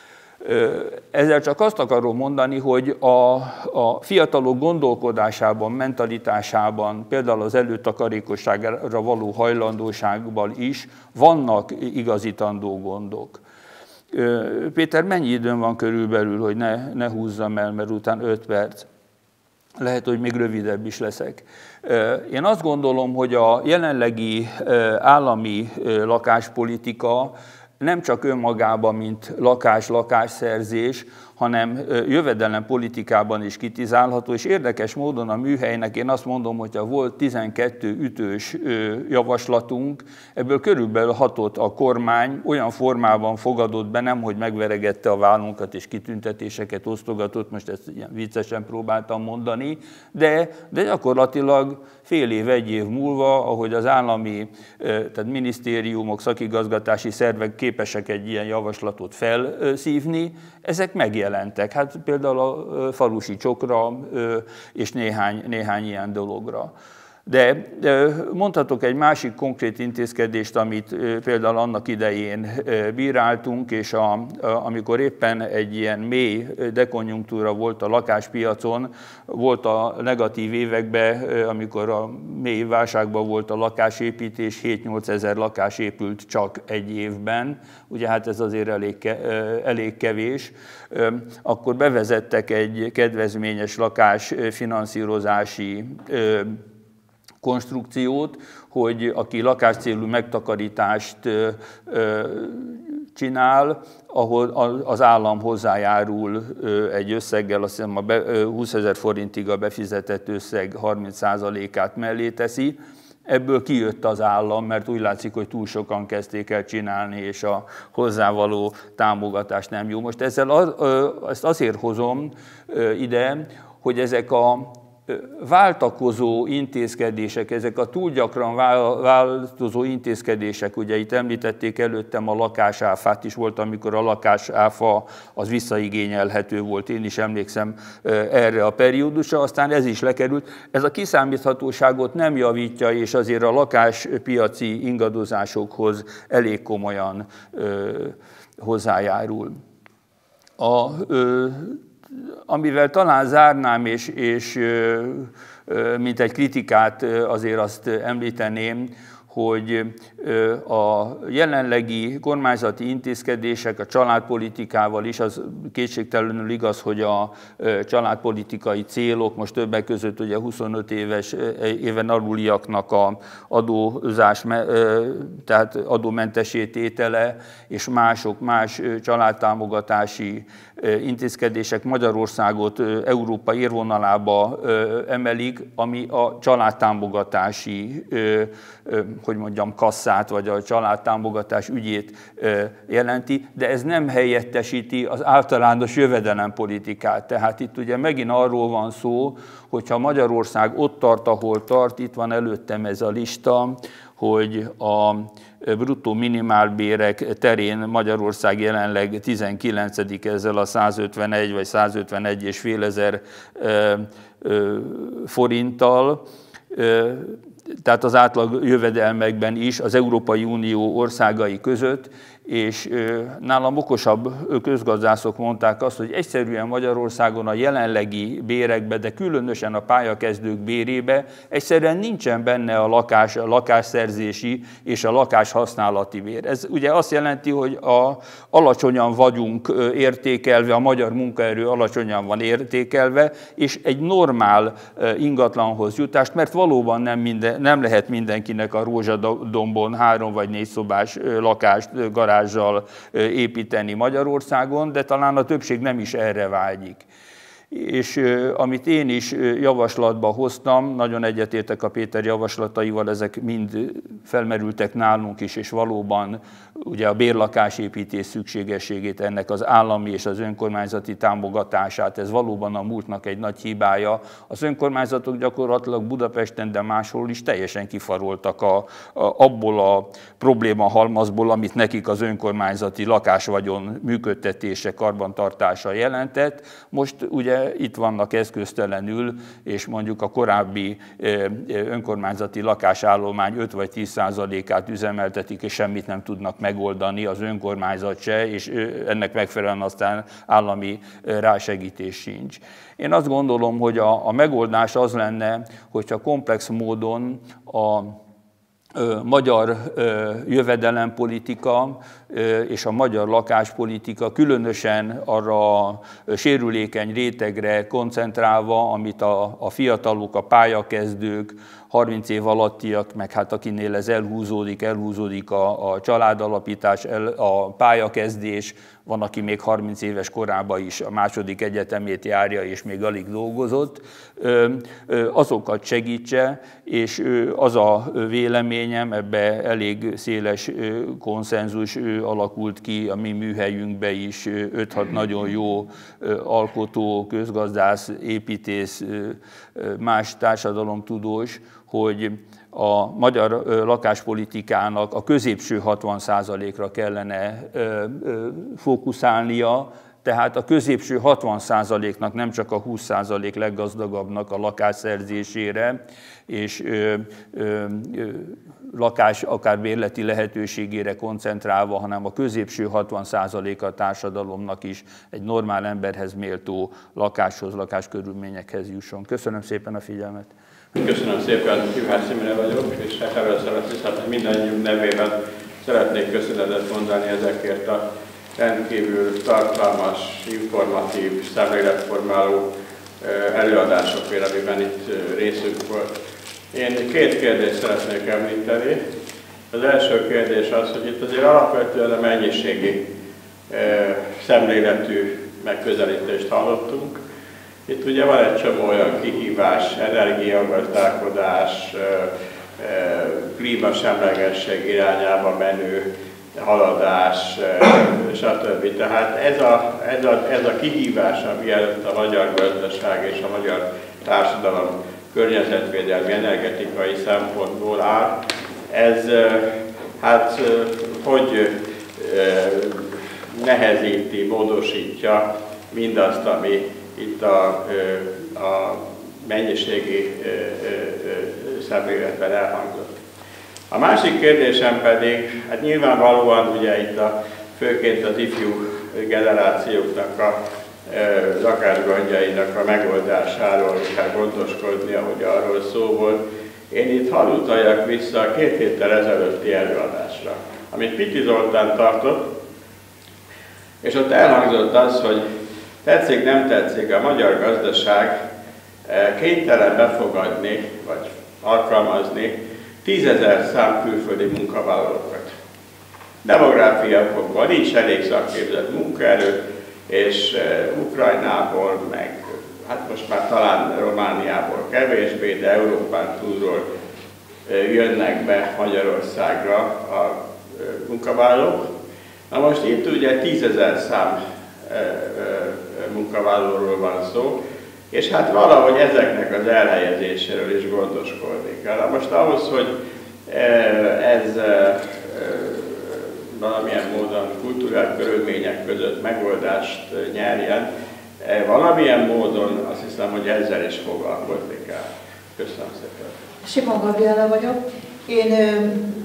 Ezzel csak azt akarom mondani, hogy a, a fiatalok gondolkodásában, mentalitásában, például az előtakarékosságra való hajlandóságban is vannak igazítandó gondok. Péter, mennyi időm van körülbelül, hogy ne, ne húzzam el, mert utána öt perc. Lehet, hogy még rövidebb is leszek. Én azt gondolom, hogy a jelenlegi állami lakáspolitika nem csak önmagában, mint lakás-lakásszerzés, hanem jövedelempolitikában is kritizálható, és érdekes módon a műhelynek én azt mondom, hogyha volt tizenkettő ütős javaslatunk, ebből körülbelül hatot a kormány olyan formában fogadott be, nem hogy megveregette a vállunkat és kitüntetéseket osztogatott, most ezt ilyen viccesen próbáltam mondani, de, de gyakorlatilag fél év, egy év múlva, ahogy az állami, tehát minisztériumok, szakigazgatási szervek képesek egy ilyen javaslatot felszívni, ezek megjelentek. Hát például a falusi csokra és néhány, néhány ilyen dologra. De mondhatok egy másik konkrét intézkedést, amit például annak idején bíráltunk, és a, a, amikor éppen egy ilyen mély dekonjunktúra volt a lakáspiacon, volt a negatív években, amikor a mély válságban volt a lakásépítés, hét-nyolc ezer lakás épült csak egy évben, ugye hát ez azért elég, elég kevés, akkor bevezettek egy kedvezményes lakásfinanszírozási konstrukciót, hogy aki lakáscélú megtakarítást csinál, ahol az állam hozzájárul egy összeggel, azt hiszem a húszezer forintig a befizetett összeg harminc százalékát mellé teszi. Ebből kijött az állam, mert úgy látszik, hogy túl sokan kezdték el csinálni, és a hozzávaló támogatás nem jó. Most ezzel az, ezt azért hozom ide, hogy ezek a váltakozó intézkedések, ezek a túl gyakran változó intézkedések, ugye itt említették előttem a lakásáfát is volt, amikor a lakásáfa az visszaigényelhető volt, én is emlékszem erre a periódusra, aztán ez is lekerült. Ez a kiszámíthatóságot nem javítja, és azért a lakáspiaci ingadozásokhoz elég komolyan ö, hozzájárul. A, ö, Amivel talán zárnám, és, és mint egy kritikát azért azt említeném, hogy a jelenlegi kormányzati intézkedések a családpolitikával is, az kétségtelenül igaz, hogy a családpolitikai célok, most többek között ugye huszonöt éves éven aluliaknak a adózás, tehát adómentessé tétele, és mások, más családtámogatási intézkedések Magyarországot Európa érvonalába emelik, ami a családtámogatási, hogy mondjam, kasszát, vagy a családtámogatás ügyét jelenti, de ez nem helyettesíti az általános jövedelempolitikát. Tehát itt ugye megint arról van szó, hogyha Magyarország ott tart, ahol tart, itt van előttem ez a lista, hogy a bruttó minimálbérek terén Magyarország jelenleg tizenkilencedik ezzel a százötvenegy vagy százötvenegy és fél ezer forinttal, tehát az átlag jövedelmekben is az Európai Unió országai között, és nálam okosabb közgazdászok mondták azt, hogy egyszerűen Magyarországon a jelenlegi bérekbe, de különösen a pályakezdők bérébe egyszerűen nincsen benne a, lakás, a lakásszerzési és a lakáshasználati bér. Ez ugye azt jelenti, hogy a, alacsonyan vagyunk értékelve, a magyar munkaerő alacsonyan van értékelve, és egy normál ingatlanhoz jutást, mert valóban nem, minden, nem lehet mindenkinek a Rózsadombon három vagy négy szobás lakást, garázsal építeni Magyarországon, de talán a többség nem is erre vágyik. És amit én is javaslatba hoztam, nagyon egyetértek a Péter javaslataival, ezek mind felmerültek nálunk is, és valóban ugye a bérlakásépítés szükségességét, ennek az állami és az önkormányzati támogatását, ez valóban a múltnak egy nagy hibája. Az önkormányzatok gyakorlatilag Budapesten, de máshol is teljesen kifaroltak a, a, abból a problémahalmazból, amit nekik az önkormányzati lakásvagyon működtetése, karbantartása jelentett. Most ugye itt vannak eszköztelenül, és mondjuk a korábbi önkormányzati lakásállomány öt vagy tíz százalékát üzemeltetik, és semmit nem tudnak megoldani, az önkormányzat se, és ennek megfelelően aztán állami rásegítés sincs. Én azt gondolom, hogy a, a megoldás az lenne, hogyha komplex módon a magyar jövedelempolitika és a magyar lakáspolitika különösen arra a sérülékeny rétegre koncentrálva, amit a, a fiatalok, a pályakezdők, harminc év alattiak, meg hát akinél ez elhúzódik, elhúzódik a, a családalapítás, el, a pályakezdés, van, aki még harminc éves korában is a második egyetemét járja, és még alig dolgozott, azokat segítse, és az a véleményem, ebbe elég széles konszenzus alakult ki a mi műhelyünkbe is, öt-hat nagyon jó alkotó, közgazdász, építész, más társadalomtudós, hogy a magyar lakáspolitikának a középső hatvan százalékra kellene fókuszálnia, tehát a középső hatvan százaléknak, nem csak a húsz százalék leggazdagabbnak a lakásszerzésére, és ö, ö, ö, lakás akár bérleti lehetőségére koncentrálva, hanem a középső hatvan százaléka a társadalomnak is egy normál emberhez méltó lakáshoz, lakáskörülményekhez jusson. Köszönöm szépen a figyelmet! Köszönöm szépen, Juhász Imre vagyok, és először hát mindannyiunk nevében szeretnék köszönetet mondani ezekért a rendkívül tartalmas, informatív, szemléletformáló előadásokért, amiben itt részünk volt. Én két kérdést szeretnék említeni. Az első kérdés az, hogy itt azért alapvetően a mennyiségi szemléletű megközelítést hallottunk. Itt ugye van egy csomó olyan kihívás, energiagazdálkodás, klímasemlegesség irányába menő haladás, stb. Tehát ez a, ez a, ez a kihívás, ami előtt a magyar gazdaság és a magyar társadalom környezetvédelmi, energetikai szempontból áll, ez hát hogy nehezíti, módosítja mindazt, ami itt a, a mennyiségi szemléletben elhangzott. A másik kérdésem pedig, hát nyilvánvalóan ugye itt a, főként az ifjú generációknak a lakásgondjainak a megoldásáról kell gondoskodni, ahogy arról szó volt. Én itt hadd utaljak vissza a két héttel ezelőtti előadásra, amit Piti Zoltán tartott, és ott elhangzott az, hogy tetszik, nem tetszik, a magyar gazdaság kénytelen befogadni, vagy alkalmazni tízezer szám külföldi munkavállalókat. Demográfiai okokból nincs elég szakképzett munkaerő, és Ukrajnából, meg hát most már talán Romániából kevésbé, de Európán túlról jönnek be Magyarországra a munkavállalók. Na most itt ugye tízezer szám munkavállalóról van szó, és hát valahogy ezeknek az elhelyezéséről is gondoskodni kell. Na most ahhoz, hogy ez valamilyen módon kulturális körülmények között megoldást nyerjen, valamilyen módon azt hiszem, hogy ezzel is foglalkozni kell. Köszönöm szépen. Simon Gabriela vagyok. Én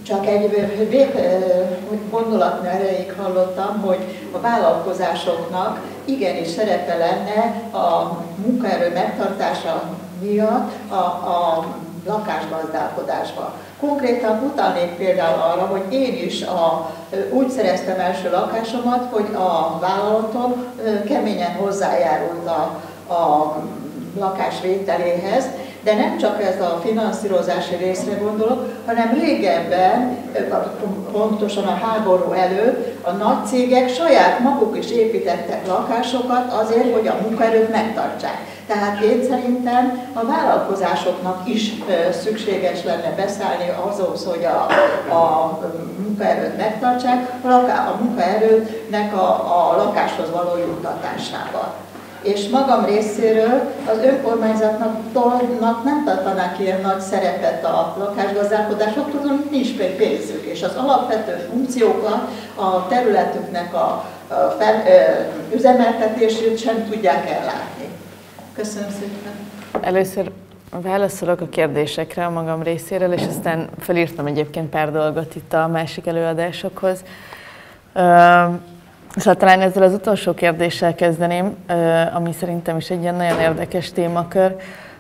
Csak egy gondolat erejéig hallottam, hogy a vállalkozásoknak igenis szerepe lenne a munkaerő megtartása miatt a, a lakásgazdálkodásban. Konkrétan utalnék például arra, hogy én is a, úgy szereztem első lakásomat, hogy a vállalatom keményen hozzájárult a, a lakás vételéhez, de nem csak ez a finanszírozási részre gondolok, hanem régebben, pontosan a háború előtt a nagy cégek saját maguk is építettek lakásokat azért, hogy a munkaerőt megtartsák. Tehát én szerintem a vállalkozásoknak is szükséges lenne beszállni ahhoz, hogy a, a munkaerőt megtartsák, a munkaerőnek a, a lakáshoz való juttatásával. És magam részéről az önkormányzatnak nem tartanák ilyen nagy szerepet a lakásgazdálkodások, tudom, nincs pénzük, és az alapvető funkciókat a területüknek a, a fel, ö, üzemeltetését sem tudják ellátni. Köszönöm szépen. Először válaszolok a kérdésekre a magam részéről, és aztán felírtam egyébként pár dolgot itt a másik előadásokhoz. Szóval talán ezzel az utolsó kérdéssel kezdeném, ami szerintem is egy ilyen nagyon érdekes témakör.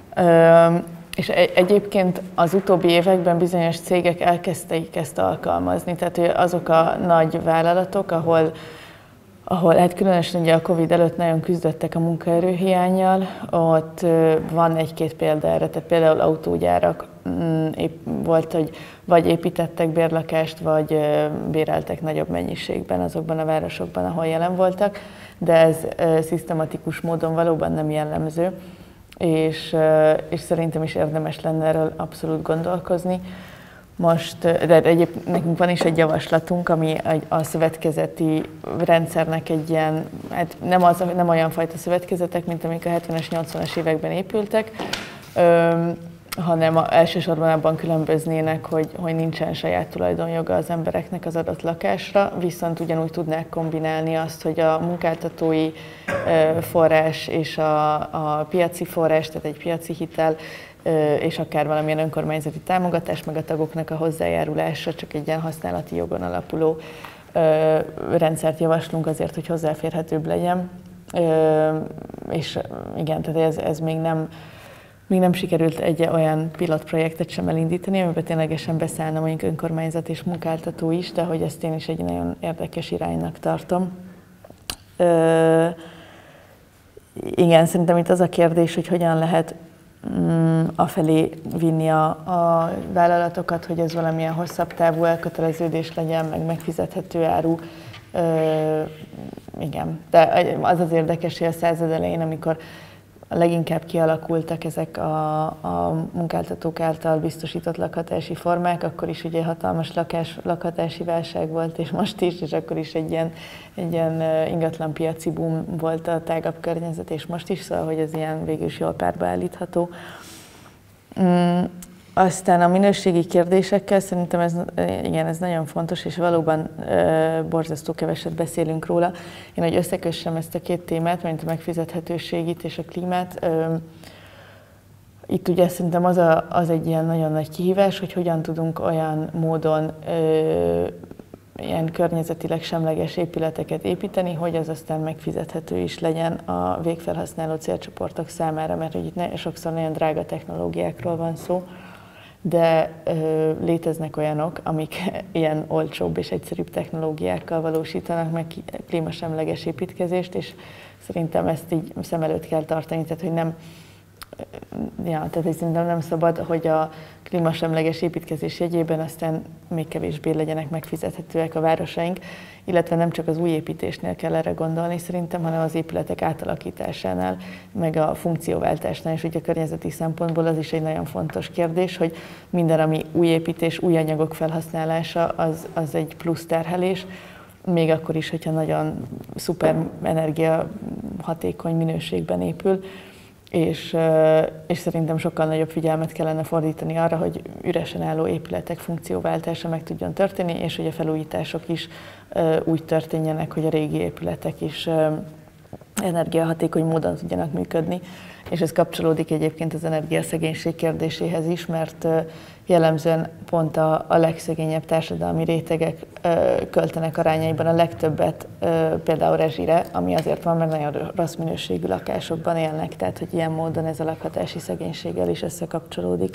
És egyébként az utóbbi években bizonyos cégek elkezdték ezt alkalmazni. Tehát azok a nagy vállalatok, ahol, ahol hát különösen ugye a Covid előtt nagyon küzdöttek a munkaerőhiánnyal, ott van egy-két példa erre. Tehát például autógyárak épp volt, hogy vagy építettek bérlakást, vagy béreltek nagyobb mennyiségben azokban a városokban, ahol jelen voltak, de ez szisztematikus módon valóban nem jellemző, és, és szerintem is érdemes lenne erről abszolút gondolkozni. Most, de egyébként nekünk van is egy javaslatunk, ami a szövetkezeti rendszernek egy ilyen, hát nem, az, nem olyan fajta szövetkezetek, mint amik a hetvenes, nyolcvanas években épültek, hanem elsősorban abban különböznének, hogy, hogy nincsen saját tulajdonjoga az embereknek az adott lakásra, viszont ugyanúgy tudnák kombinálni azt, hogy a munkáltatói forrás és a, a piaci forrás, tehát egy piaci hitel, és akár valamilyen önkormányzati támogatás, meg a tagoknak a hozzájárulása, csak egy ilyen használati jogon alapuló rendszert javaslunk azért, hogy hozzáférhetőbb legyen. És igen, tehát ez, ez még nem Még nem sikerült egy olyan pilotprojektet sem elindítani, amiben ténylegesen beszállna mondjuk önkormányzat és munkáltató is, de hogy ezt én is egy nagyon érdekes iránynak tartom. Ö, igen, szerintem itt az a kérdés, hogy hogyan lehet mm, afelé vinni a, a vállalatokat, hogy ez valamilyen hosszabb távú elköteleződés legyen, meg megfizethető áru. Ö, igen, de az az érdekes, hogy a század elején, amikor leginkább kialakultak ezek a, a munkáltatók által biztosított lakhatási formák, akkor is ugye hatalmas lakás, lakhatási válság volt, és most is, és akkor is egy ilyen, egy ilyen ingatlanpiaci boom volt a tágabb környezet, és most is, szóval, hogy ez ilyen végül is jól párba állítható. Mm. Aztán a minőségi kérdésekkel szerintem ez, igen, ez nagyon fontos, és valóban e, borzasztó keveset beszélünk róla. Én, hogy összekössem ezt a két témát, mint a megfizethetőségit és a klímát, e, itt ugye szerintem az, a, az egy ilyen nagyon nagy kihívás, hogy hogyan tudunk olyan módon e, ilyen környezetileg semleges épületeket építeni, hogy az aztán megfizethető is legyen a végfelhasználó célcsoportok számára, mert hogy itt ne, sokszor nagyon drága technológiákról van szó, de ö, léteznek olyanok, amik ilyen olcsóbb és egyszerűbb technológiákkal valósítanak meg klímasemleges építkezést, és szerintem ezt így szem előtt kell tartani, tehát hogy nem, ja, tehát szerintem nem szabad, hogy a klímasemleges építkezés jegyében aztán még kevésbé legyenek megfizethetőek a városaink, illetve nem csak az új építésnél kell erre gondolni szerintem, hanem az épületek átalakításánál, meg a funkcióváltásnál, és ugye a környezeti szempontból az is egy nagyon fontos kérdés, hogy minden, ami új építés, új anyagok felhasználása, az, az egy plusz terhelés, még akkor is, hogyha nagyon szuper energia hatékony minőségben épül, és, és szerintem sokkal nagyobb figyelmet kellene fordítani arra, hogy üresen álló épületek funkcióváltása meg tudjon történni, és hogy a felújítások is úgy történjenek, hogy a régi épületek is energiahatékony módon tudjanak működni. És ez kapcsolódik egyébként az energiaszegénység kérdéséhez is, mert jellemzően pont a, a legszegényebb társadalmi rétegek költenek arányaiban a legtöbbet például rezsire, ami azért van, mert nagyon rossz minőségű lakásokban élnek, tehát hogy ilyen módon ez a lakhatási szegénységgel is összekapcsolódik.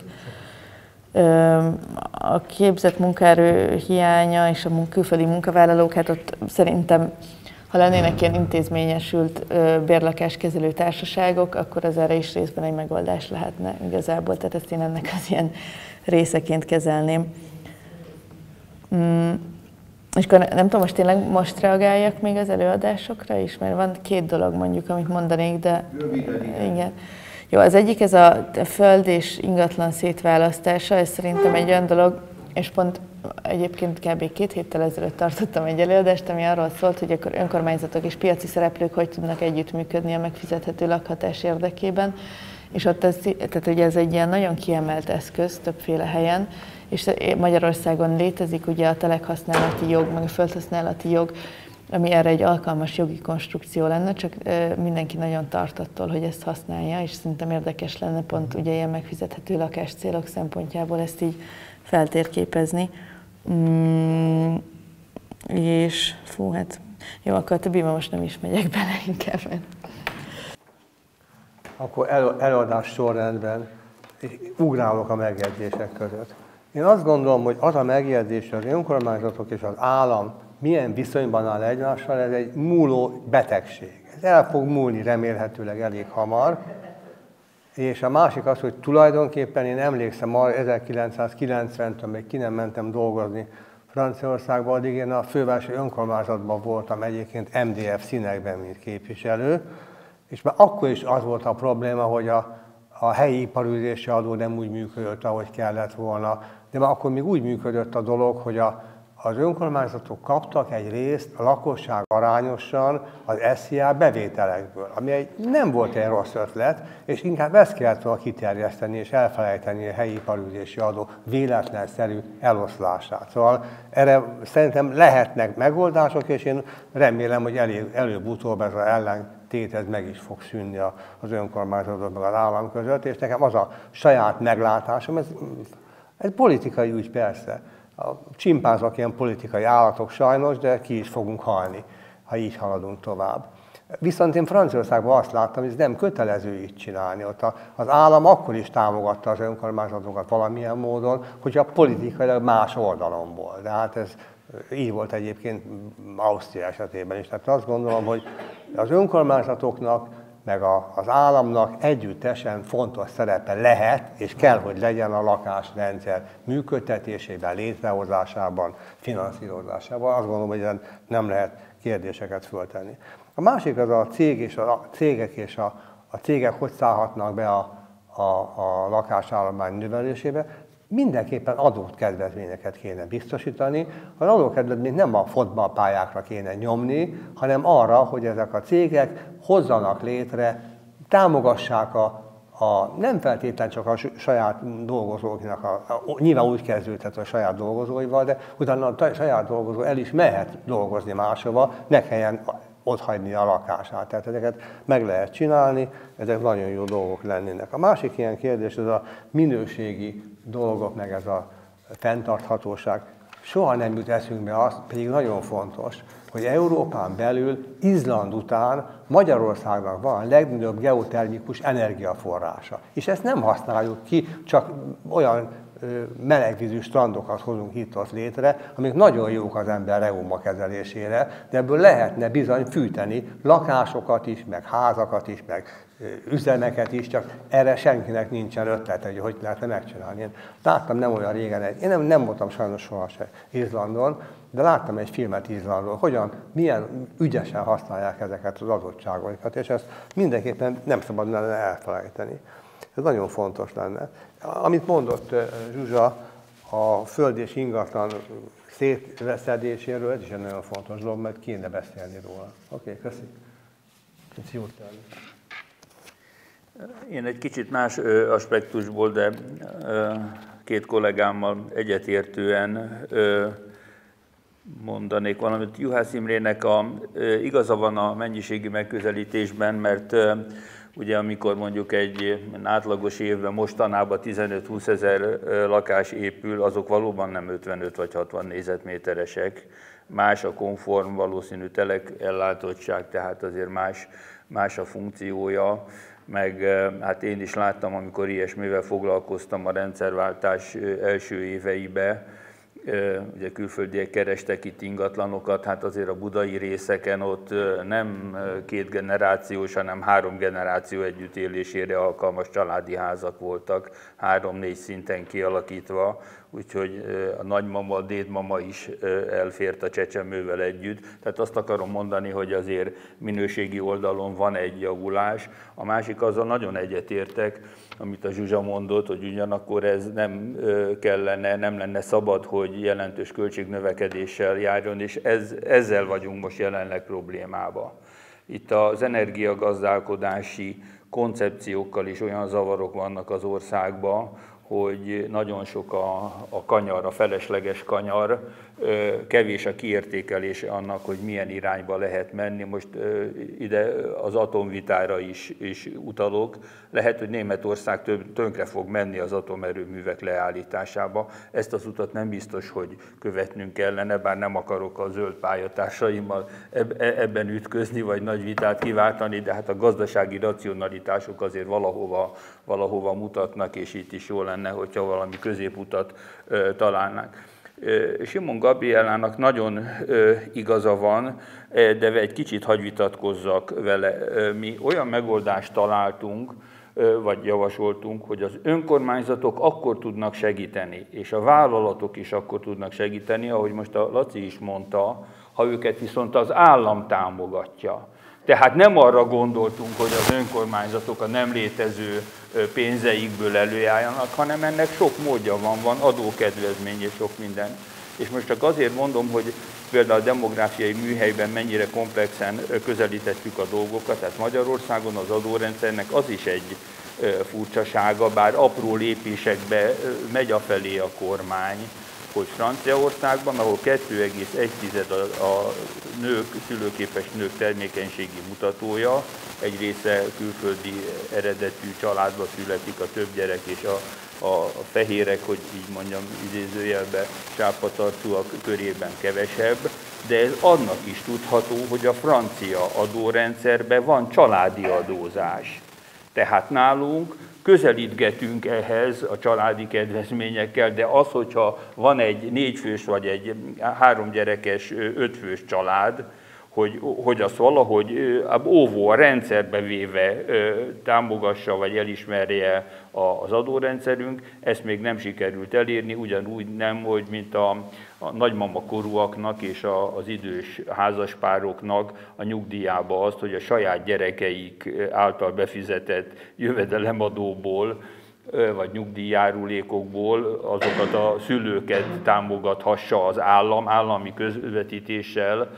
A képzett munkaerő hiánya és a külföldi munkavállalók, hát ott szerintem, ha lennének ilyen intézményesült bérlakáskezelő társaságok, akkor az erre is részben egy megoldás lehetne igazából, tehát ezt én ennek az ilyen részeként kezelném. Mm. És akkor nem tudom, most tényleg most reagáljak még az előadásokra is, mert van két dolog mondjuk, amit mondanék, de... Röviden, igen. igen. Jó, az egyik ez a föld és ingatlan szétválasztása, ez szerintem egy olyan dolog, és pont egyébként kb. két héttel ezelőtt tartottam egy előadást, ami arról szólt, hogy akkor önkormányzatok és piaci szereplők hogy tudnak együttműködni a megfizethető lakhatás érdekében. És ott ez, tehát ugye ez egy ilyen nagyon kiemelt eszköz többféle helyen, és Magyarországon létezik ugye a telekhasználati jog, meg a földhasználati jog, ami erre egy alkalmas jogi konstrukció lenne, csak mindenki nagyon tart attól, hogy ezt használja, és szerintem érdekes lenne pont ugye ilyen megfizethető lakáscélok szempontjából ezt így feltérképezni. Mm, és fú, hát jó, akkor a többiben most nem is megyek bele inkább. Akkor elő, előadás sorrendben ugrálok a megjegyzések között. Én azt gondolom, hogy az a megjegyzés, hogy az önkormányzatok és az állam milyen viszonyban áll egymással, ez egy múló betegség. Ez el fog múlni remélhetőleg elég hamar. És a másik az, hogy tulajdonképpen én emlékszem arra ezerkilencszázkilencventől, még ki nem mentem dolgozni Franciaországba, addig én a fővárosi önkormányzatban voltam egyébként em dé ef színekben, mint képviselő, és már akkor is az volt a probléma, hogy a, a helyi iparűzési adó nem úgy működött, ahogy kellett volna, de már akkor még úgy működött a dolog, hogy a, az önkormányzatok kaptak egy részt a lakosság arányosan az es zé á bevételekből, ami egy, nem volt egy rossz ötlet, és inkább ezt kellett volna kiterjeszteni és elfelejteni a helyi iparűzési adó véletlenszerű eloszlását. Szóval erre szerintem lehetnek megoldások, és én remélem, hogy elég, előbb-utóbb ez az ellentét ez meg is fog szűnni az önkormányzatok meg az állam között, és nekem az a saját meglátásom, ez, ez politikai ügy persze. A csimpánzok ilyen politikai állatok sajnos, de ki is fogunk halni, ha így haladunk tovább. Viszont én Franciaországban azt láttam, hogy ez nem kötelező így csinálni. Ott az állam akkor is támogatta az önkormányzatokat valamilyen módon, hogyha politikailag más oldalon volt. De hát ez így volt egyébként Ausztria esetében is. Tehát azt gondolom, hogy az önkormányzatoknak meg az államnak együttesen fontos szerepe lehet, és kell, hogy legyen a lakásrendszer működtetésében, létrehozásában, finanszírozásában. Azt gondolom, hogy ezen nem lehet kérdéseket föltenni. A másik az a, cég és a cégek és a, a cégek hogy szállhatnak be a, a, a lakásállomány növelésébe. Mindenképpen adókedvezményeket kéne biztosítani. Az adókedvezményt nem a fotballpályákra kéne nyomni, hanem arra, hogy ezek a cégek hozzanak létre, támogassák a, a nem feltétlenül csak a saját dolgozóknak, a, a, nyilván úgy kezdődhet a saját dolgozóival, de utána a saját dolgozó el is mehet dolgozni máshova, ne kelljen otthagyni a lakását. Tehát ezeket meg lehet csinálni, ezek nagyon jó dolgok lennének. A másik ilyen kérdés, ez a minőségi dolgok, meg ez a fenntarthatóság. Soha nem jut eszünkbe az, pedig nagyon fontos, hogy Európán belül Izland után Magyarországnak van a legnagyobb geotermikus energiaforrása. És ezt nem használjuk ki, csak olyan melegvízű strandokat hozunk itt-ott létre, amik nagyon jók az ember reuma kezelésére, de ebből lehetne bizony fűteni lakásokat is, meg házakat is, meg üzemeket is, csak erre senkinek nincsen ötlete, hogy hogy lehetne megcsinálni. Én láttam nem olyan régen, egy, én nem, nem voltam sajnos sohasem Izlandon, de láttam egy filmet Izlandról, hogyan, milyen ügyesen használják ezeket az adottságokat, és ezt mindenképpen nem szabad lenne elfelejteni. Ez nagyon fontos lenne. Amit mondott Zsuzsa a föld és ingatlan szétveszedéséről, ez is egy nagyon fontos dolog, mert kéne beszélni róla. Oké, okay, köszi. Köszi. Én egy kicsit más aspektusból, de két kollégámmal egyetértően mondanék valamit. Juhász Imrének a, igaza van a mennyiségi megközelítésben, mert ugye amikor mondjuk egy átlagos évben mostanában tizenöt-húsz ezer lakás épül, azok valóban nem ötvenöt vagy hatvan négyzetméteresek. Más a konform, valószínű telek ellátottság, tehát azért más, más a funkciója. Meg hát én is láttam, amikor ilyesmivel foglalkoztam a rendszerváltás első éveibe, ugye külföldiek kerestek itt ingatlanokat, hát azért a budai részeken ott nem két generációs, hanem három generáció együttélésére alkalmas családi házak voltak, három-négy szinten kialakítva, úgyhogy a nagymama, a dédmama is elfért a csecsemővel együtt. Tehát azt akarom mondani, hogy azért minőségi oldalon van egy javulás. A másik azzal nagyon egyetértek, amit a Zsuzsa mondott, hogy ugyanakkor ez nem kellene, nem lenne szabad, hogy jelentős költségnövekedéssel járjon, és ez, ezzel vagyunk most jelenleg problémában. Itt az energiagazdálkodási koncepciókkal is olyan zavarok vannak az országban, hogy nagyon sok a, a kanyar, a felesleges kanyar, kevés a kiértékelése annak, hogy milyen irányba lehet menni. Most ide az atomvitára is, is utalok. Lehet, hogy Németország tönkre fog menni az atomerőművek leállításába. Ezt az utat nem biztos, hogy követnünk kellene, bár nem akarok a zöld pályatársaimmal ebben ütközni, vagy nagy vitát kiváltani, de hát a gazdasági racionalitások azért valahova, valahova mutatnak, és itt is jó lenne, hogyha valami középutat találnánk. Simon Gabrielának nagyon igaza van, de egy kicsit hagy vitatkozzak vele. Mi olyan megoldást találtunk, vagy javasoltunk, hogy az önkormányzatok akkor tudnak segíteni, és a vállalatok is akkor tudnak segíteni, ahogy most a Laci is mondta, ha őket viszont az állam támogatja. Tehát nem arra gondoltunk, hogy az önkormányzatok a nem létező pénzeikből előálljanak, hanem ennek sok módja van, van adókedvezmény és sok minden. És most csak azért mondom, hogy például a demográfiai műhelyben mennyire komplexen közelítettük a dolgokat, tehát Magyarországon az adórendszernek az is egy furcsasága, bár apró lépésekbe megy afelé a kormány, hogy Franciaországban, ahol kettő egész egy a, a nők, szülőképes nők termékenységi mutatója, egy része külföldi eredetű családba születik, a több gyerek és a, a, a fehérek, hogy így mondjam, idézőjelben sápatartúak körében kevesebb, de ez annak is tudható, hogy a francia adórendszerben van családi adózás. Tehát nálunk közelítgetünk ehhez a családi kedvezményekkel, de az, hogyha van egy négyfős vagy egy háromgyerekes, ötfős család, hogy, hogy azt valahogy óvó a rendszerbe véve támogassa vagy elismerje az adórendszerünk, ezt még nem sikerült elérni, ugyanúgy nem, hogy mint a, a nagymama korúaknak és a, az idős házaspároknak a nyugdíjába azt, hogy a saját gyerekeik által befizetett jövedelemadóból vagy nyugdíjjárulékokból azokat a szülőket támogathassa az állam, állami közvetítéssel,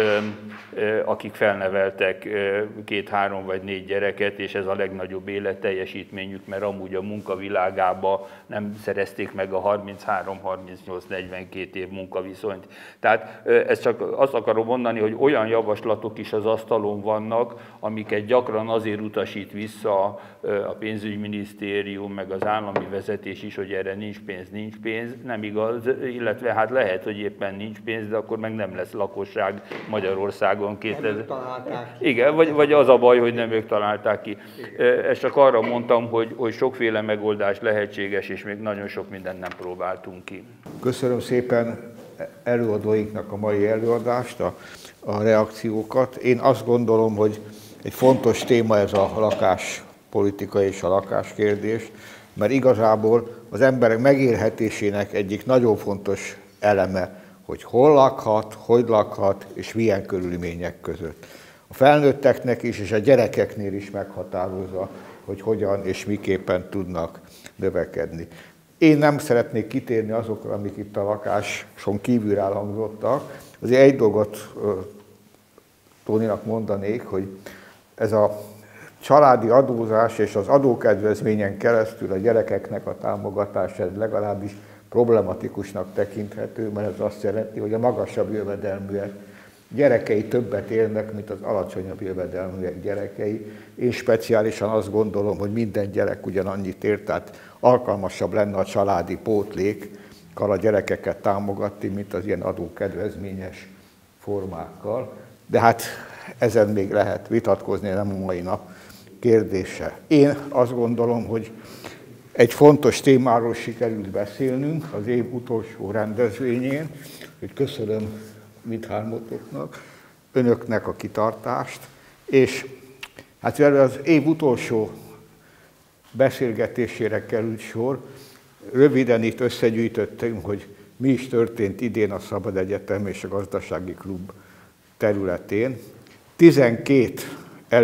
akik felneveltek két-három vagy négy gyereket, és ez a legnagyobb életteljesítményük, mert amúgy a munkavilágában nem szerezték meg a harminchárom-harmincnyolc-negyvenkét év munkaviszonyt. Tehát ezt csak azt akarom mondani, hogy olyan javaslatok is az asztalon vannak, amiket gyakran azért utasít vissza a pénzügyminisztérium, meg az állami vezetés is, hogy erre nincs pénz, nincs pénz, nem igaz, illetve hát lehet, hogy éppen nincs pénz, de akkor meg nem lesz lakosság Magyarországon. kétezer... Igen, vagy, vagy az a baj, hogy nem ők találták ki. Ezt csak arra mondtam, hogy, hogy sokféle megoldás lehetséges, és még nagyon sok mindent nem próbáltunk ki. Köszönöm szépen előadóinknak a mai előadást, a, a reakciókat. Én azt gondolom, hogy egy fontos téma ez a lakáspolitika és a lakáskérdés, mert igazából az emberek megélhetésének egyik nagyon fontos eleme, hogy hol lakhat, hogy lakhat, és milyen körülmények között. A felnőtteknek is, és a gyerekeknél is meghatározza, hogy hogyan és miképpen tudnak növekedni. Én nem szeretnék kitérni azokra, amik itt a lakáson kívül elhangzottak. Azért egy dolgot Tóninak mondanék, hogy ez a családi adózás és az adókedvezményen keresztül a gyerekeknek a támogatása, ez legalábbis problematikusnak tekinthető, mert ez azt jelenti, hogy a magasabb jövedelműek gyerekei többet élnek, mint az alacsonyabb jövedelműek gyerekei. Én speciálisan azt gondolom, hogy minden gyerek ugyanannyit ér, tehát alkalmasabb lenne a családi pótlékkal a gyerekeket támogatni, mint az ilyen adókedvezményes formákkal. De hát ezen még lehet vitatkozni, nem a mai nap kérdése. Én azt gondolom, hogy egy fontos témáról sikerült beszélnünk az év utolsó rendezvényén, hogy köszönöm mindhármatoknak, önöknek a kitartást, és hát mivel az év utolsó beszélgetésére került sor, röviden itt összegyűjtöttünk, hogy mi is történt idén a Szabad Egyetem és a Gazdasági Klub területén. tizenkét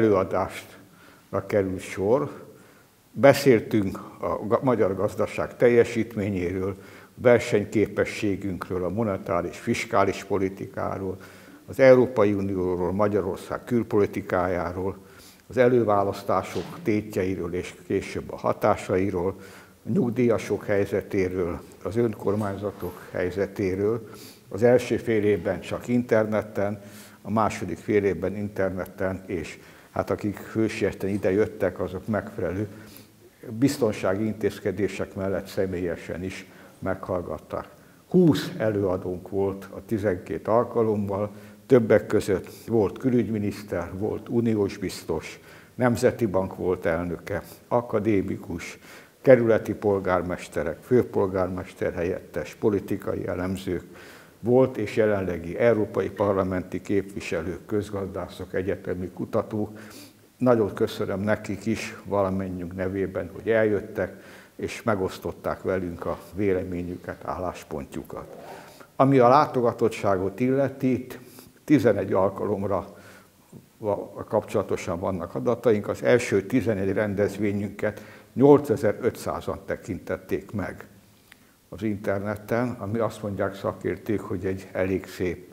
előadásra került sor, beszéltünk a magyar gazdaság teljesítményéről, versenyképességünkről, a monetáris, fiskális politikáról, az Európai Unióról, Magyarország külpolitikájáról, az előválasztások tétjeiről és később a hatásairól, a nyugdíjasok helyzetéről, az önkormányzatok helyzetéről, az első fél évben csak interneten, a második fél évben interneten, és hát akik hősiesen ide jöttek, azok megfelelő biztonsági intézkedések mellett személyesen is meghallgatták. húsz előadónk volt a tizenkét alkalommal, többek között volt külügyminiszter, volt uniós biztos, Nemzeti Bank volt elnöke, akadémikus, kerületi polgármesterek, főpolgármester helyettes, politikai elemzők, volt és jelenlegi európai parlamenti képviselők, közgazdászok, egyetemi kutatók. Nagyon köszönöm nekik is valamennyiünk nevében, hogy eljöttek, és megosztották velünk a véleményüket, álláspontjukat. Ami a látogatottságot illeti, tizenegy alkalomra kapcsolatosan vannak adataink. Az első tizenegy rendezvényünket nyolcezer-ötszázan tekintették meg az interneten, ami azt mondják szakértők, hogy egy elég szép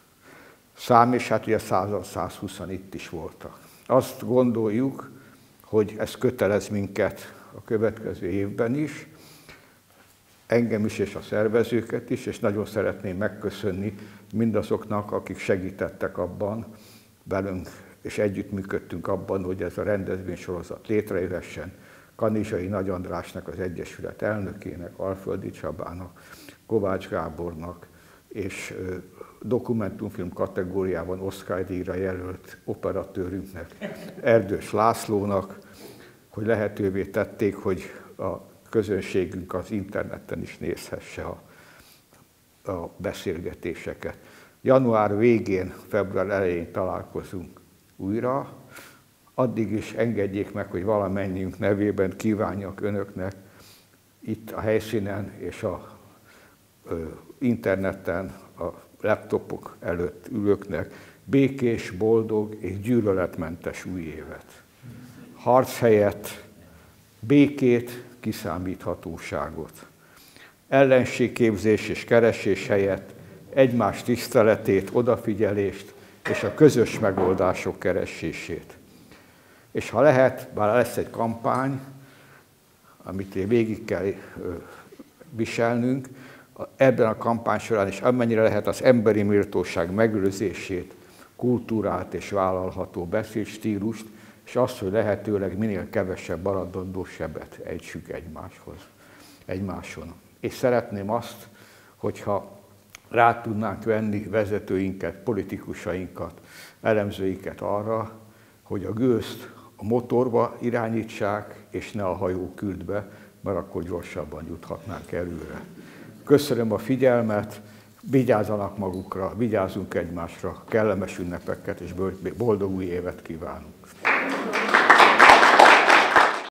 szám, és hát ugye száz-százhúszan itt is voltak. Azt gondoljuk, hogy ez kötelez minket a következő évben is, engem is és a szervezőket is, és nagyon szeretném megköszönni mindazoknak, akik segítettek abban velünk, és együttműködtünk abban, hogy ez a rendezvénysorozat létrejöhessen. Kanizsai Nagy Andrásnak, az Egyesület elnökének, Alföldi Csabának, Kovács Gábornak, és dokumentumfilm kategóriában Oscar-díjra jelölt operatőrünknek, Erdős Lászlónak, hogy lehetővé tették, hogy a közönségünk az interneten is nézhesse a, a beszélgetéseket. Január végén, február elején találkozunk újra. Addig is engedjék meg, hogy valamennyiünk nevében kívánjak önöknek itt a helyszínen és a ö, interneten, a laptopok előtt ülőknek békés, boldog és gyűlöletmentes új évet. Harc helyett békét, kiszámíthatóságot. Ellenségképzés és keresés helyett egymás tiszteletét, odafigyelést és a közös megoldások keresését. És ha lehet, bár lesz egy kampány, amit végig kell viselnünk, ebben a kampány során is amennyire lehet az emberi méltóság megőrzését, kultúrát és vállalható beszédstílust, és azt, hogy lehetőleg minél kevesebb maradandó sebet ejtsük egymáshoz, egymáson. És szeretném azt, hogyha rá tudnánk venni vezetőinket, politikusainkat, elemzőinket arra, hogy a gőzt a motorba irányítsák, és ne a hajó küld be, mert akkor gyorsabban juthatnánk előre. Köszönöm a figyelmet, vigyázzanak magukra, vigyázzunk egymásra, kellemes ünnepeket és boldog új évet kívánunk!